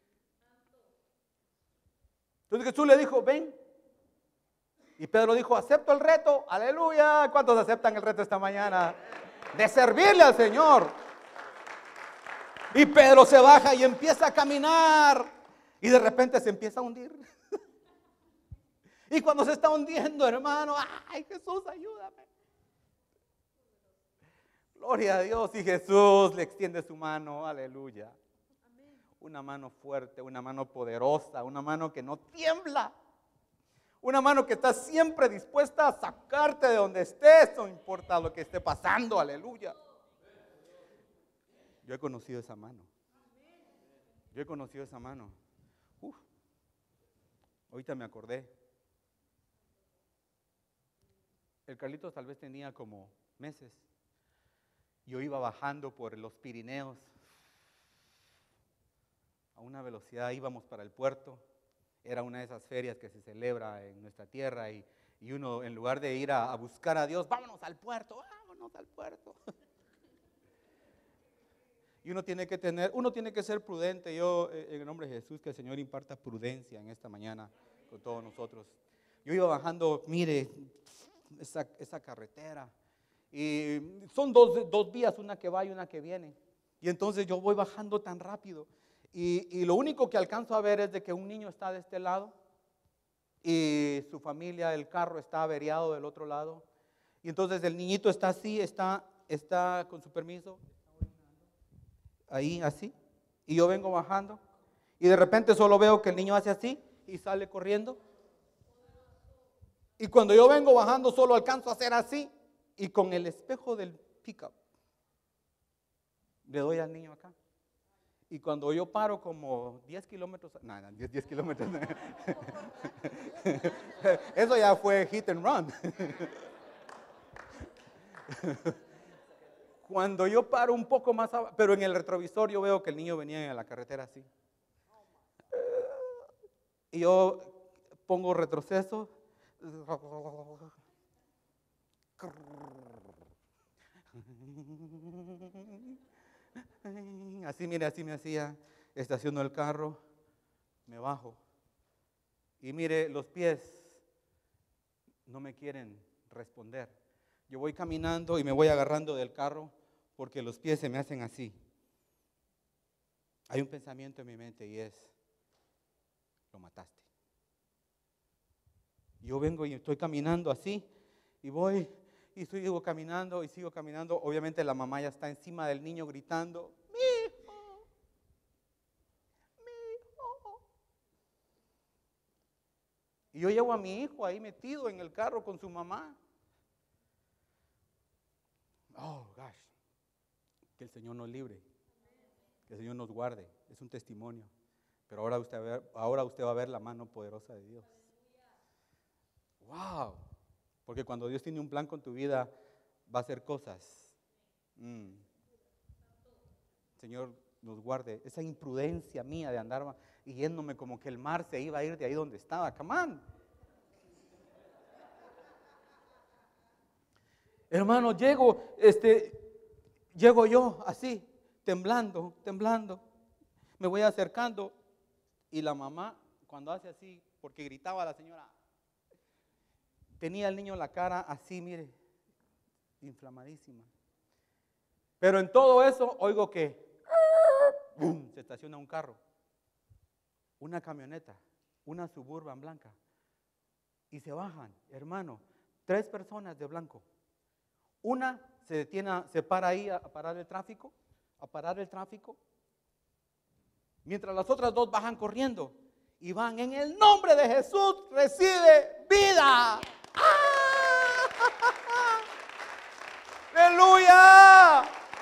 Entonces Jesús le dijo, ven. Y Pedro dijo, acepto el reto. Aleluya. ¿Cuántos aceptan el reto esta mañana? De servirle al Señor. Y Pedro se baja y empieza a caminar. Y de repente se empieza a hundir. Y cuando se está hundiendo, hermano, ay, Jesús, ayúdame. Gloria a Dios. Y Jesús le extiende su mano. Aleluya. Una mano fuerte, una mano poderosa, una mano que no tiembla. Una mano que está siempre dispuesta a sacarte de donde estés, no importa lo que esté pasando. Aleluya. Yo he conocido esa mano. Yo he conocido esa mano. Uf. Ahorita me acordé. El Carlitos tal vez tenía como meses. Yo iba bajando por los Pirineos a una velocidad, íbamos para el puerto. Era una de esas ferias que se celebra en nuestra tierra y, Y uno, en lugar de ir a, a buscar a Dios, vámonos al puerto, vámonos al puerto. Y uno tiene que tener, uno tiene que ser prudente. Yo, en el nombre de Jesús, que el Señor imparta prudencia en esta mañana con todos nosotros. Yo iba bajando, mire, esa, esa carretera. Y son dos, dos vías, una que va y una que viene. Y entonces yo voy bajando tan rápido. Y, y lo único que alcanzo a ver es de que un niño está de este lado. Y su familia, el carro está averiado del otro lado. Y entonces el niñito está así, está, está con su permiso. Ahí así, y yo vengo bajando y de repente solo veo que el niño hace así y sale corriendo, y cuando yo vengo bajando solo alcanzo a hacer así y con el espejo del pickup le doy al niño acá, y cuando yo paro como diez kilómetros, no, no, diez, diez kilómetros, eso ya fue hit and run. Cuando yo paro un poco más abajo, pero en el retrovisor yo veo que el niño venía en la carretera así. Y yo pongo retroceso. Así, mire, así me hacía. Estaciono el carro, me bajo. Y mire, los pies no me quieren responder. Yo voy caminando y me voy agarrando del carro porque los pies se me hacen así. Hay un pensamiento en mi mente y es, lo mataste. Yo vengo y estoy caminando así y voy y sigo caminando y sigo caminando. Obviamente la mamá ya está encima del niño gritando, mi hijo, mi hijo. Y yo llevo a mi hijo ahí metido en el carro con su mamá. Oh, gosh, que el Señor nos libre, que el Señor nos guarde, es un testimonio. Pero ahora usted, va a ver, ahora usted va a ver la mano poderosa de Dios. Wow, porque cuando Dios tiene un plan con tu vida, va a hacer cosas. Mm. Señor nos guarde, esa imprudencia mía de andar yéndome como que el mar se iba a ir de ahí donde estaba. Come on. Hermano, llego, este, llego yo así, temblando, temblando. Me voy acercando y la mamá, cuando hace así, porque gritaba la señora, tenía el niño la cara así, mire, inflamadísima. Pero en todo eso, oigo que ¡boom!, se estaciona un carro, una camioneta, una Suburban blanca, y se bajan, hermano, tres personas de blanco. Una se detiene, se para ahí a parar el tráfico, a parar el tráfico, mientras las otras dos bajan corriendo y van, en el nombre de Jesús recibe vida. ¡Ah! ¡Aleluya!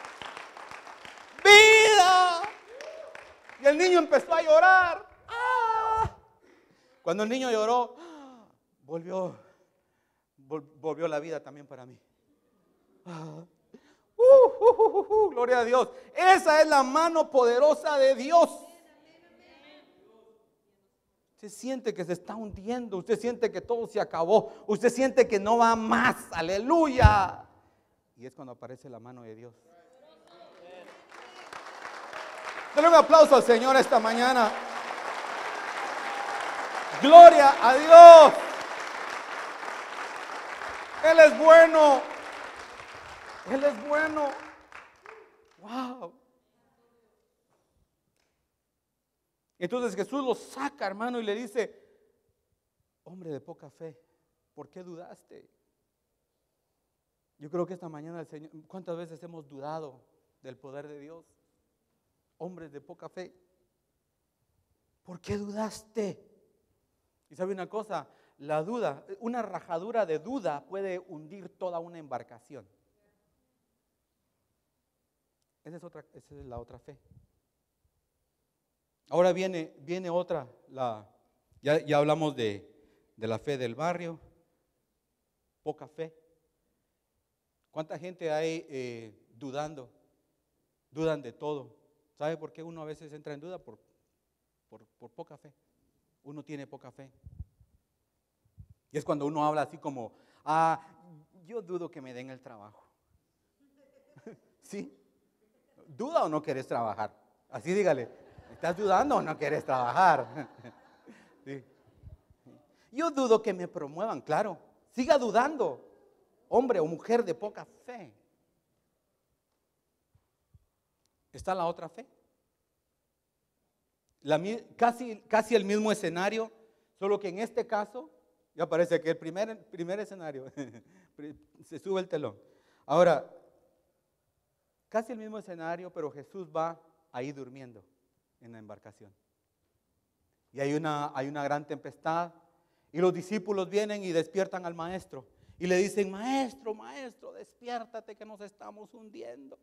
¡Vida! Y el niño empezó a llorar. ¡Ah! Cuando el niño lloró, volvió, volvió la vida también para mí. Uh, uh, uh, uh, uh, gloria a Dios. Esa es la mano poderosa de Dios. Usted siente que se está hundiendo, usted siente que todo se acabó, usted siente que no va más. Aleluya. Y es cuando aparece la mano de Dios. Denle un aplauso al Señor esta mañana. Gloria a Dios. Él es bueno. Él es bueno. Wow. Entonces Jesús lo saca, hermano, y le dice, hombre de poca fe, ¿por qué dudaste? Yo creo que esta mañana el Señor, ¿cuántas veces hemos dudado del poder de Dios? Hombres de poca fe, ¿por qué dudaste? Y sabe una cosa, la duda, una rajadura de duda puede hundir toda una embarcación. Esa es otra, esa es la otra fe. Ahora viene, viene otra, la, ya, ya hablamos de, de la fe del barrio, poca fe. ¿Cuánta gente hay eh, dudando? Dudan de todo. ¿Sabe por qué uno a veces entra en duda? Por, por, por poca fe. Uno tiene poca fe. Y es cuando uno habla así como, ah, yo dudo que me den el trabajo. ¿Sí? ¿Duda o no quieres trabajar? Así dígale, ¿estás dudando o no quieres trabajar? Sí. Yo dudo que me promuevan, claro. Siga dudando, hombre o mujer de poca fe. Está la otra fe. La, casi, casi el mismo escenario, solo que en este caso, ya parece que el primer, primer escenario, se sube el telón. Ahora, casi el mismo escenario, pero Jesús va ahí durmiendo en la embarcación. Y hay una, hay una gran tempestad, y los discípulos vienen y despiertan al maestro, y le dicen, maestro, maestro, despiértate que nos estamos hundiendo.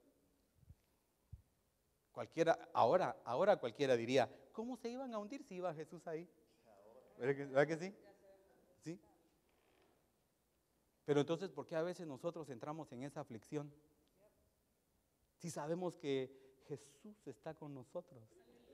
Cualquiera, ahora, ahora cualquiera diría, ¿cómo se iban a hundir si iba Jesús ahí? ¿Verdad que sí? ¿Sí? Pero entonces, ¿por qué a veces nosotros entramos en esa aflicción? Si sabemos que Jesús está con nosotros.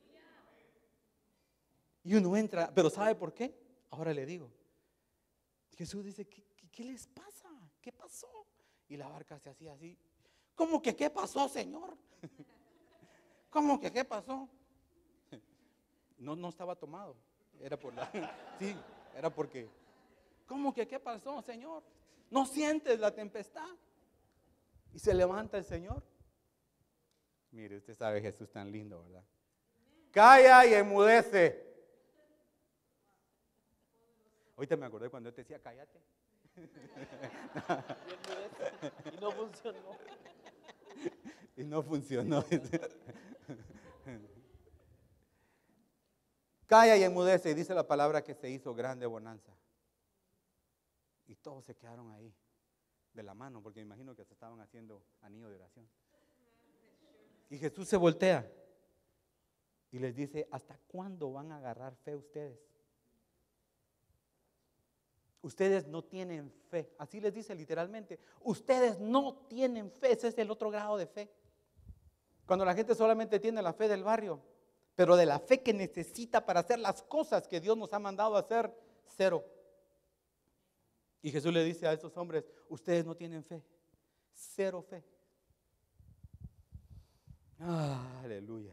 Y uno entra, pero ¿sabe por qué? Ahora le digo. Jesús dice, ¿qué, qué, qué les pasa? ¿Qué pasó? Y la barca se hacía así. ¿Cómo que qué pasó, Señor? ¿Cómo que qué pasó? No, no estaba tomado. Era por la, sí, era porque, ¿cómo que qué pasó, Señor? ¿No sientes la tempestad? Y se levanta el Señor. Mire, usted sabe Jesús tan lindo, ¿verdad? Calla y enmudece. Ahorita me acordé cuando yo te decía, cállate. Y no funcionó. Y no funcionó. Calla y enmudece, y dice la palabra que se hizo grande bonanza. Y todos se quedaron ahí, de la mano, porque me imagino que se estaban haciendo anillo de oración. Y Jesús se voltea y les dice, ¿hasta cuándo van a agarrar fe ustedes? Ustedes no tienen fe. Así les dice literalmente, ustedes no tienen fe. Ese es el otro grado de fe. Cuando la gente solamente tiene la fe del barrio, pero de la fe que necesita para hacer las cosas que Dios nos ha mandado a hacer, cero. Y Jesús le dice a estos hombres, ustedes no tienen fe, cero fe. Ah, aleluya.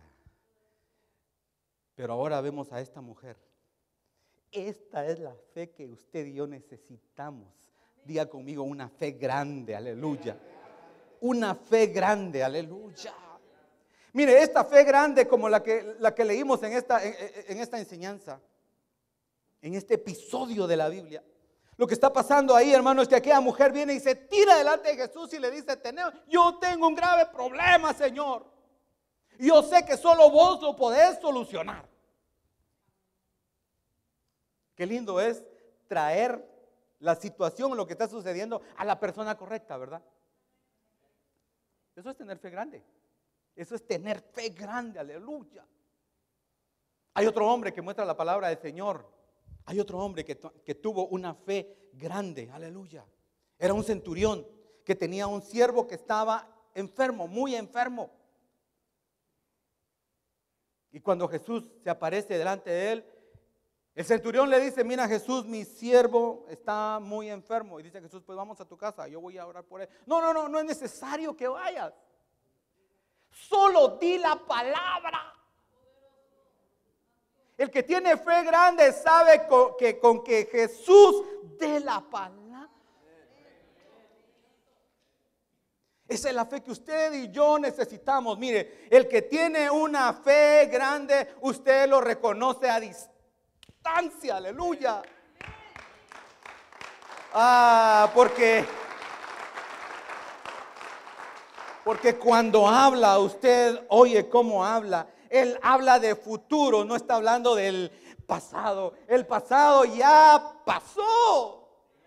Pero ahora vemos a esta mujer. Esta es la fe que usted y yo necesitamos. Diga conmigo, una fe grande, aleluya. Una fe grande, aleluya. Mire, esta fe grande como la que, la que leímos en esta, en, en esta enseñanza, en este episodio de la Biblia. Lo que está pasando ahí, hermano, es que aquella mujer viene y se tira delante de Jesús y le dice, yo tengo un grave problema, Señor. Yo sé que solo vos lo podés solucionar. Qué lindo es traer la situación, lo que está sucediendo a la persona correcta, ¿verdad? Eso es tener fe grande. Eso es tener fe grande, aleluya. Hay otro hombre que muestra la palabra del Señor. Hay otro hombre que, que tuvo una fe grande, aleluya. Era un centurión que tenía un siervo que estaba enfermo, muy enfermo. Y cuando Jesús se aparece delante de él, el centurión le dice, mira Jesús, mi siervo está muy enfermo. Y dice Jesús, pues vamos a tu casa, yo voy a orar por él. No, no, no, no es necesario que vayas. Solo di la palabra. El que tiene fe grande sabe con que, con que Jesús dé la palabra. Esa es la fe que usted y yo necesitamos. Mire, el que tiene una fe grande, usted lo reconoce a distancia. Aleluya. Ah, porque porque cuando habla, usted oye cómo habla. Él habla de futuro, no está hablando del pasado. El pasado ya pasó.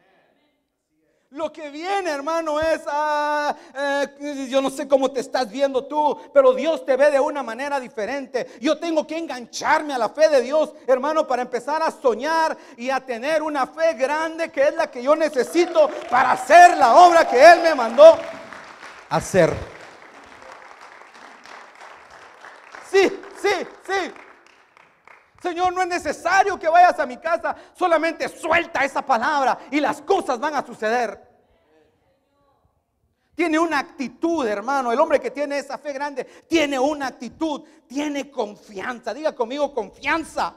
Lo que viene, hermano, es, ah, eh, yo no sé cómo te estás viendo tú, pero Dios te ve de una manera diferente. Yo tengo que engancharme a la fe de Dios, hermano, para empezar a soñar y a tener una fe grande que es la que yo necesito para hacer la obra que Él me mandó hacer. Sí, sí, sí. Señor, no es necesario que vayas a mi casa, solamente suelta esa palabra y las cosas van a suceder. Tiene una actitud, hermano. El hombre que tiene esa fe grande tiene una actitud, tiene confianza. Diga conmigo, confianza.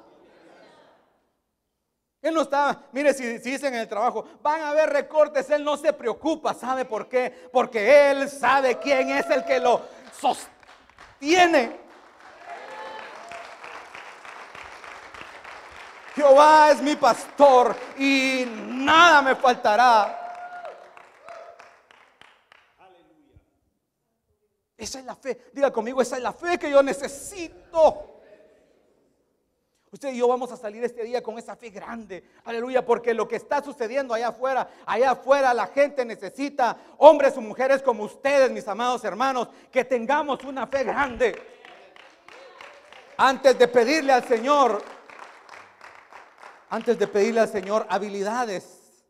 Él no está, mire, si, si dicen en el trabajo, van a haber recortes, él no se preocupa. ¿Sabe por qué? Porque él sabe quién es el que lo sostiene. Jehová es mi pastor y nada me faltará. Esa es la fe. Diga conmigo, esa es la fe que yo necesito. Usted y yo vamos a salir este día con esa fe grande, aleluya, porque lo que está sucediendo allá afuera, allá afuera la gente necesita hombres o mujeres como ustedes, mis amados hermanos, que tengamos una fe grande. Antes de pedirle al Señor, antes de pedirle al Señor habilidades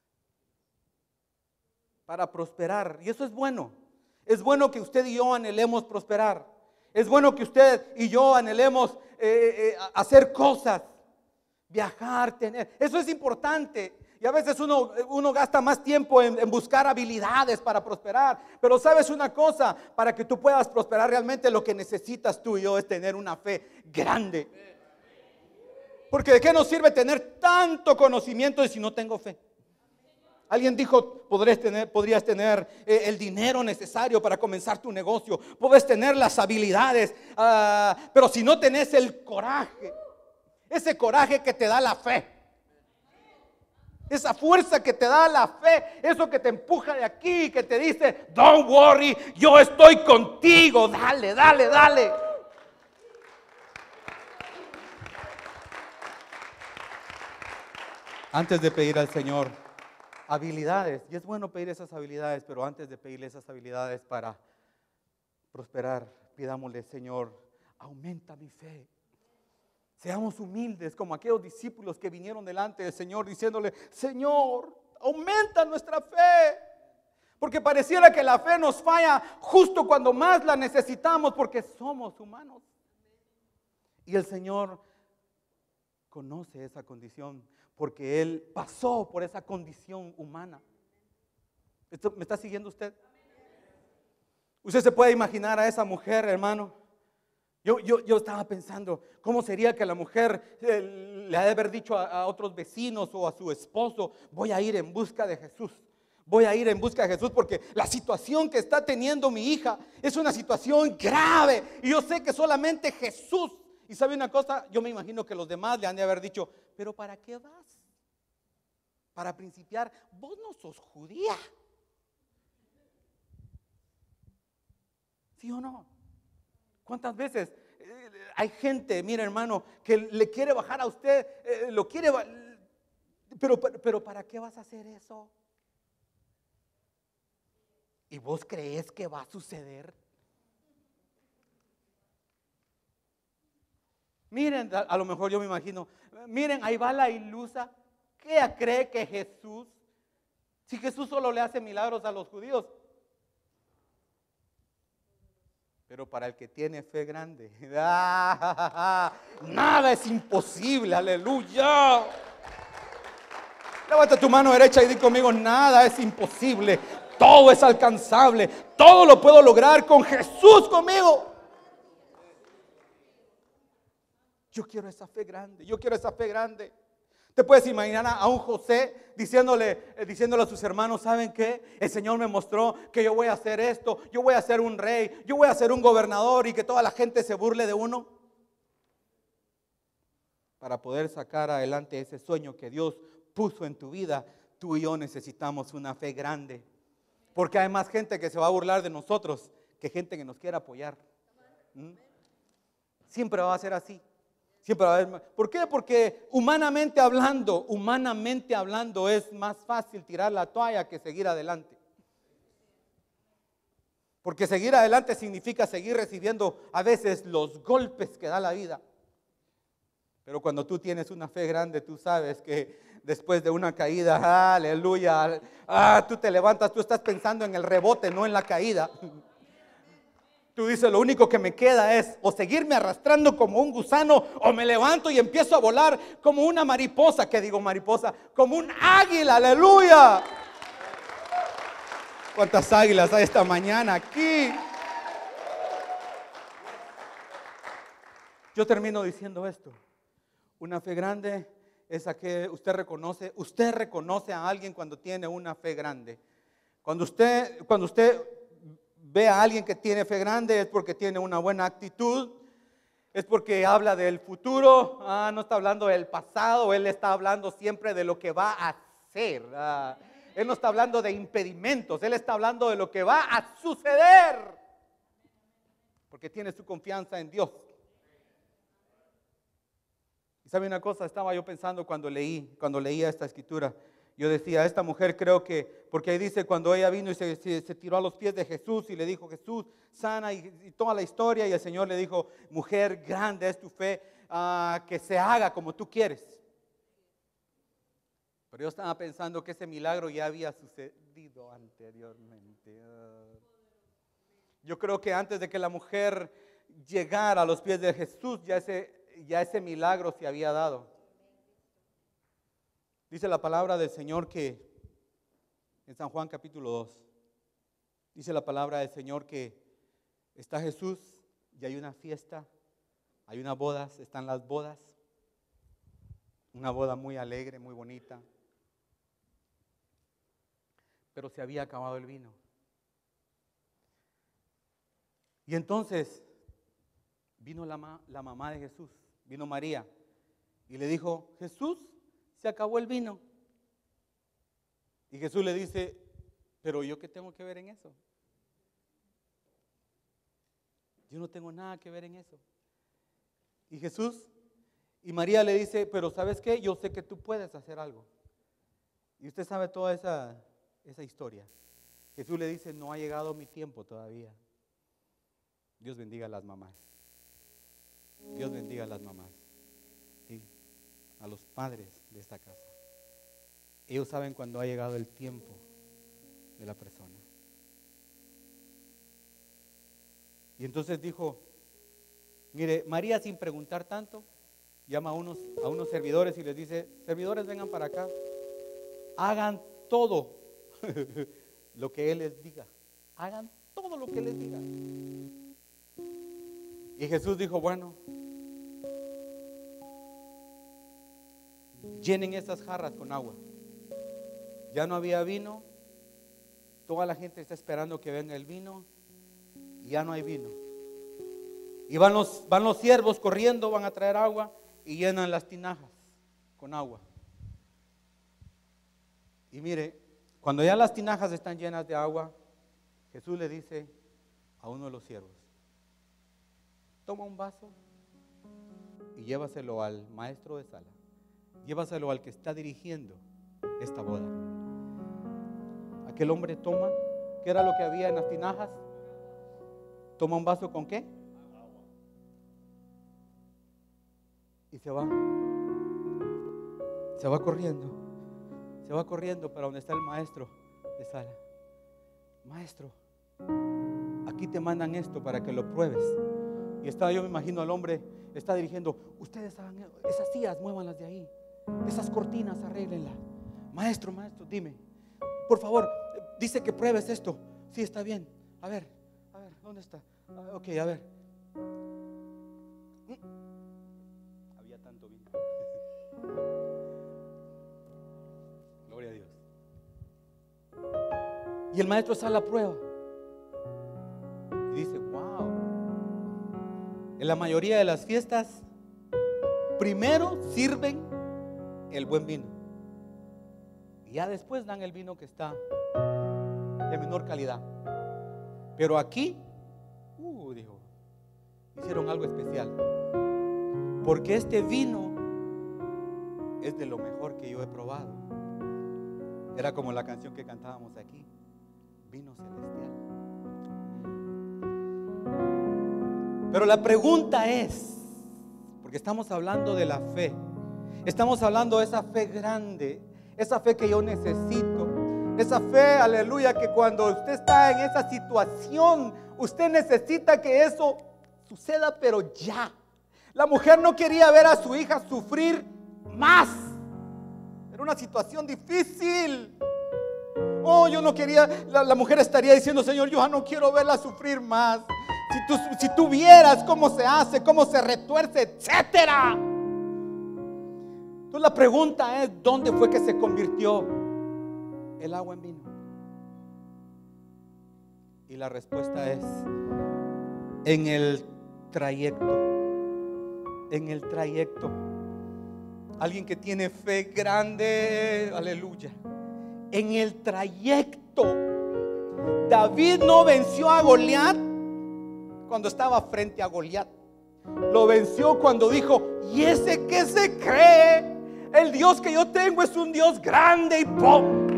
para prosperar, y eso es bueno, es bueno que usted y yo anhelemos prosperar. Es bueno que usted y yo anhelemos eh, eh, hacer cosas, viajar, tener. Eso es importante. Y a veces uno, uno gasta más tiempo en, en buscar habilidades para prosperar. Pero sabes una cosa, para que tú puedas prosperar realmente lo que necesitas tú y yo es tener una fe grande. Porque ¿de qué nos sirve tener tanto conocimiento si no tengo fe? Alguien dijo, podrías tener, podrías tener eh, el dinero necesario para comenzar tu negocio. Puedes tener las habilidades, uh, pero si no tenés el coraje, ese coraje que te da la fe, esa fuerza que te da la fe, eso que te empuja de aquí, que te dice, don't worry, yo estoy contigo, dale, dale, dale. Antes de pedir al Señor habilidades, y es bueno pedir esas habilidades, pero antes de pedirle esas habilidades para prosperar, pidámosle, Señor, aumenta mi fe. Seamos humildes como aquellos discípulos que vinieron delante del Señor diciéndole, Señor, aumenta nuestra fe. Porque pareciera que la fe nos falla justo cuando más la necesitamos, porque somos humanos. Y el Señor conoce esa condición, porque Él pasó por esa condición humana. ¿Esto, ¿Me está siguiendo usted? Usted se puede imaginar a esa mujer, hermano. Yo, yo, yo estaba pensando, ¿cómo sería que la mujer eh, le ha de haber dicho a, a otros vecinos o a su esposo, voy a ir en busca de Jesús? Voy a ir en busca de Jesús porque la situación que está teniendo mi hija es una situación grave. Y yo sé que solamente Jesús. Y sabe una cosa, yo me imagino que los demás le han de haber dicho, pero ¿para qué vas? Para principiar, vos no sos judía. ¿Sí o no? ¿Cuántas veces eh, hay gente, mira hermano, que le quiere bajar a usted, eh, lo quiere, pero, pero, pero ¿para qué vas a hacer eso? ¿Y vos crees que va a suceder? Miren, a lo mejor yo me imagino, miren, ahí va la ilusa, que ella cree que Jesús, si Jesús solo le hace milagros a los judíos, pero para el que tiene fe grande, nada es imposible, aleluya. Levanta tu mano derecha y di conmigo, nada es imposible, todo es alcanzable, todo lo puedo lograr con Jesús conmigo. Yo quiero esa fe grande, yo quiero esa fe grande. Te puedes imaginar a un José diciéndole, eh, diciéndole a sus hermanos, ¿saben qué? El Señor me mostró que yo voy a hacer esto, yo voy a ser un rey, yo voy a ser un gobernador y que toda la gente se burle de uno. Para poder sacar adelante ese sueño que Dios puso en tu vida, tú y yo necesitamos una fe grande. Porque hay más gente que se va a burlar de nosotros que gente que nos quiera apoyar. ¿Mm? Siempre va a ser así. Siempre va a haber. ¿Por qué? Porque humanamente hablando, humanamente hablando es más fácil tirar la toalla que seguir adelante. Porque seguir adelante significa seguir recibiendo a veces los golpes que da la vida. Pero cuando tú tienes una fe grande, tú sabes que después de una caída, aleluya, ah, tú te levantas, tú estás pensando en el rebote, no en la caída. Tú dices, lo único que me queda es o seguirme arrastrando como un gusano, o me levanto y empiezo a volar como una mariposa. ¿Qué digo mariposa? Como un águila, aleluya. ¿Cuántas águilas hay esta mañana aquí? Yo termino diciendo esto. Una fe grande es a que usted reconoce, usted reconoce a alguien cuando tiene una fe grande. Cuando usted, cuando usted ve a alguien que tiene fe grande es porque tiene una buena actitud, es porque habla del futuro, ah, no está hablando del pasado, él está hablando siempre de lo que va a hacer. Ah, él no está hablando de impedimentos, él está hablando de lo que va a suceder, porque tiene su confianza en Dios. Y sabe una cosa, estaba yo pensando cuando leí, cuando leía esta escritura. Yo decía, esta mujer creo que, porque ahí dice cuando ella vino y se, se, se tiró a los pies de Jesús y le dijo, Jesús, sana, y, y toda la historia, y el Señor le dijo, mujer, grande es tu fe, uh, que se haga como tú quieres. Pero yo estaba pensando que ese milagro ya había sucedido anteriormente. Uh, yo creo que antes de que la mujer llegara a los pies de Jesús, ya ese, ya ese milagro se había dado. Dice la palabra del Señor que en San Juan capítulo dos, dice la palabra del Señor que está Jesús y hay una fiesta, hay unas bodas, están las bodas, una boda muy alegre, muy bonita, pero se había acabado el vino. Y entonces vino la, ma, la mamá de Jesús, vino María y le dijo, Jesús, se acabó el vino. Y Jesús le dice, pero ¿yo qué tengo que ver en eso? Yo no tengo nada que ver en eso. Y Jesús, y María le dice, pero ¿sabes qué? Yo sé que tú puedes hacer algo. Y usted sabe toda esa, esa historia. Jesús le dice, no ha llegado mi tiempo todavía. Dios bendiga a las mamás. Dios bendiga a las mamás. Sí, a los padres de esta casa. Ellos saben cuando ha llegado el tiempo de la persona. Y entonces dijo, mire, María sin preguntar tanto, llama a unos, a unos servidores y les dice, servidores vengan para acá, hagan todo lo que Él les diga, hagan todo lo que Él les diga. Y Jesús dijo, bueno, llenen esas jarras con agua. Ya no había vino, toda la gente está esperando que venga el vino, y ya no hay vino. Y van los, van los siervos corriendo, van a traer agua y llenan las tinajas con agua. Y mire, cuando ya las tinajas están llenas de agua, Jesús le dice a uno de los siervos, toma un vaso y llévaselo al maestro de sala, llévaselo al que está dirigiendo esta boda. Aquel hombre toma, ¿qué era lo que había en las tinajas? Toma un vaso con ¿qué? Y se va, se va corriendo, se va corriendo para donde está el maestro de sala. Maestro, aquí te mandan esto para que lo pruebes. Y estaba, yo me imagino al hombre, está dirigiendo, ustedes hagan esas sillas, muévanlas de ahí, esas cortinas, arréglenlas. Maestro, maestro, dime, por favor, dice que pruebes esto. Sí, está bien, a ver, a ver, ¿dónde está? Ah, ok, a ver. Había tanto vino. Gloria a Dios. Y el maestro sale a la prueba y dice, wow. En la mayoría de las fiestas, primero sirven el buen vino y ya después dan el vino que está de menor calidad. Pero aquí, uh, dijo, hicieron algo especial, porque este vino es de lo mejor que yo he probado. Era como la canción que cantábamos aquí, vino celestial. Pero la pregunta es, porque estamos hablando de la fe, estamos hablando de esa fe grande, esa fe que yo necesito, esa fe, aleluya, que cuando usted está en esa situación, Usted necesita que eso suceda, pero ya. La mujer no quería ver a su hija sufrir más. Era una situación difícil. Oh, yo no quería, la, la mujer estaría diciendo, Señor, yo ya no quiero verla sufrir más. Si tú, si tú vieras cómo se hace, cómo se retuerce, etcétera. Entonces la pregunta es, ¿dónde fue que se convirtió el agua en vino? Y la respuesta es, en el trayecto. En el trayecto. Alguien que tiene fe grande, aleluya. En el trayecto. David no venció a Goliat cuando estaba frente a Goliat. Lo venció cuando dijo, ¿y ese qué se cree? El Dios que yo tengo es un Dios grande y pobre.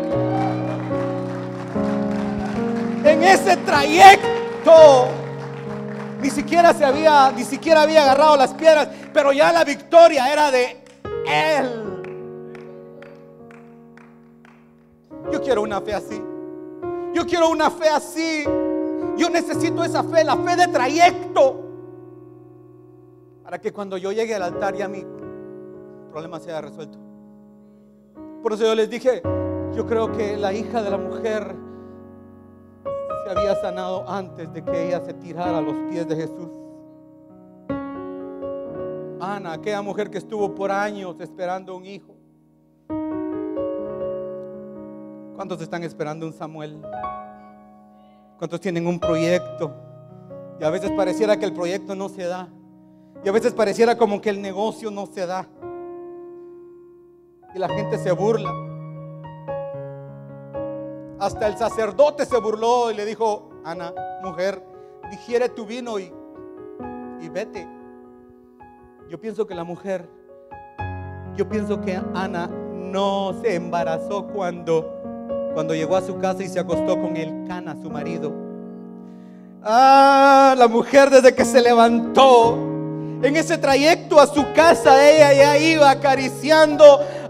En ese trayecto ni siquiera se había, ni siquiera había agarrado las piedras, pero ya la victoria era de él. Yo quiero una fe así. Yo quiero una fe así. Yo necesito esa fe, la fe de trayecto, para que cuando yo llegue al altar ya mi problema sea resuelto. Por eso yo les dije, yo creo que la hija de la mujer se había sanado antes de que ella se tirara a los pies de Jesús. Ana, aquella mujer que estuvo por años esperando un hijo. ¿Cuántos están esperando un Samuel? ¿Cuántos tienen un proyecto? Y a veces pareciera que el proyecto no se da. Y a veces pareciera como que el negocio no se da. Y la gente se burla. Hasta el sacerdote se burló y le dijo, Ana, mujer, digiere tu vino y, y vete. Yo pienso que la mujer, yo pienso que Ana no se embarazó cuando, cuando llegó a su casa y se acostó con Elcana, su marido. Ah, la mujer desde que se levantó, en ese trayecto a su casa, ella ya iba acariciando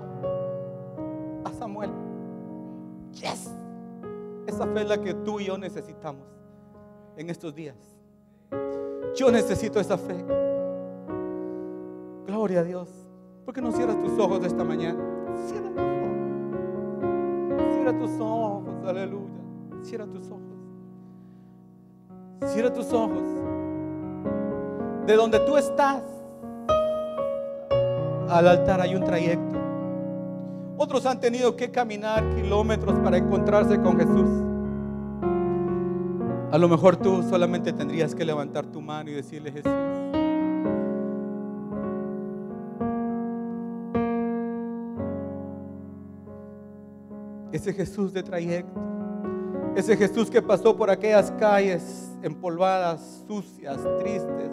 a Samuel. Yes. Esa fe es la que tú y yo necesitamos en estos días. Yo necesito esa fe. Gloria a Dios. ¿Por qué no cierras tus ojos de esta mañana? Cierra tus ojos. Cierra tus ojos, aleluya. Cierra tus ojos. Cierra tus ojos. De donde tú estás al altar hay un trayecto. Otros han tenido que caminar kilómetros para encontrarse con Jesús. A lo mejor tú solamente tendrías que levantar tu mano y decirle, Jesús, ese Jesús de trayecto, ese Jesús que pasó por aquellas calles empolvadas, sucias, tristes,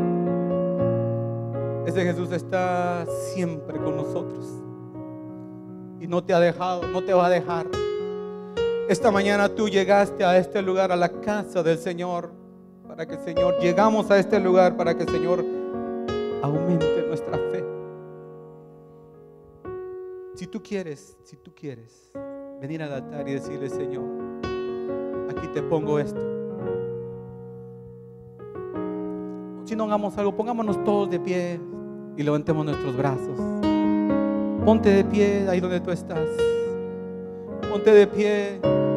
ese Jesús está siempre con nosotros. Y no te ha dejado, no te va a dejar. Esta mañana tú llegaste a este lugar, a la casa del Señor, para que el Señor, llegamos a este lugar para que el Señor aumente nuestra fe. Si tú quieres, si tú quieres venir al altar y decirle, Señor, aquí te pongo esto. Si no hagamos algo, pongámonos todos de pie y levantemos nuestros brazos. Ponte de pie ahí donde tú estás. Ponte de pie.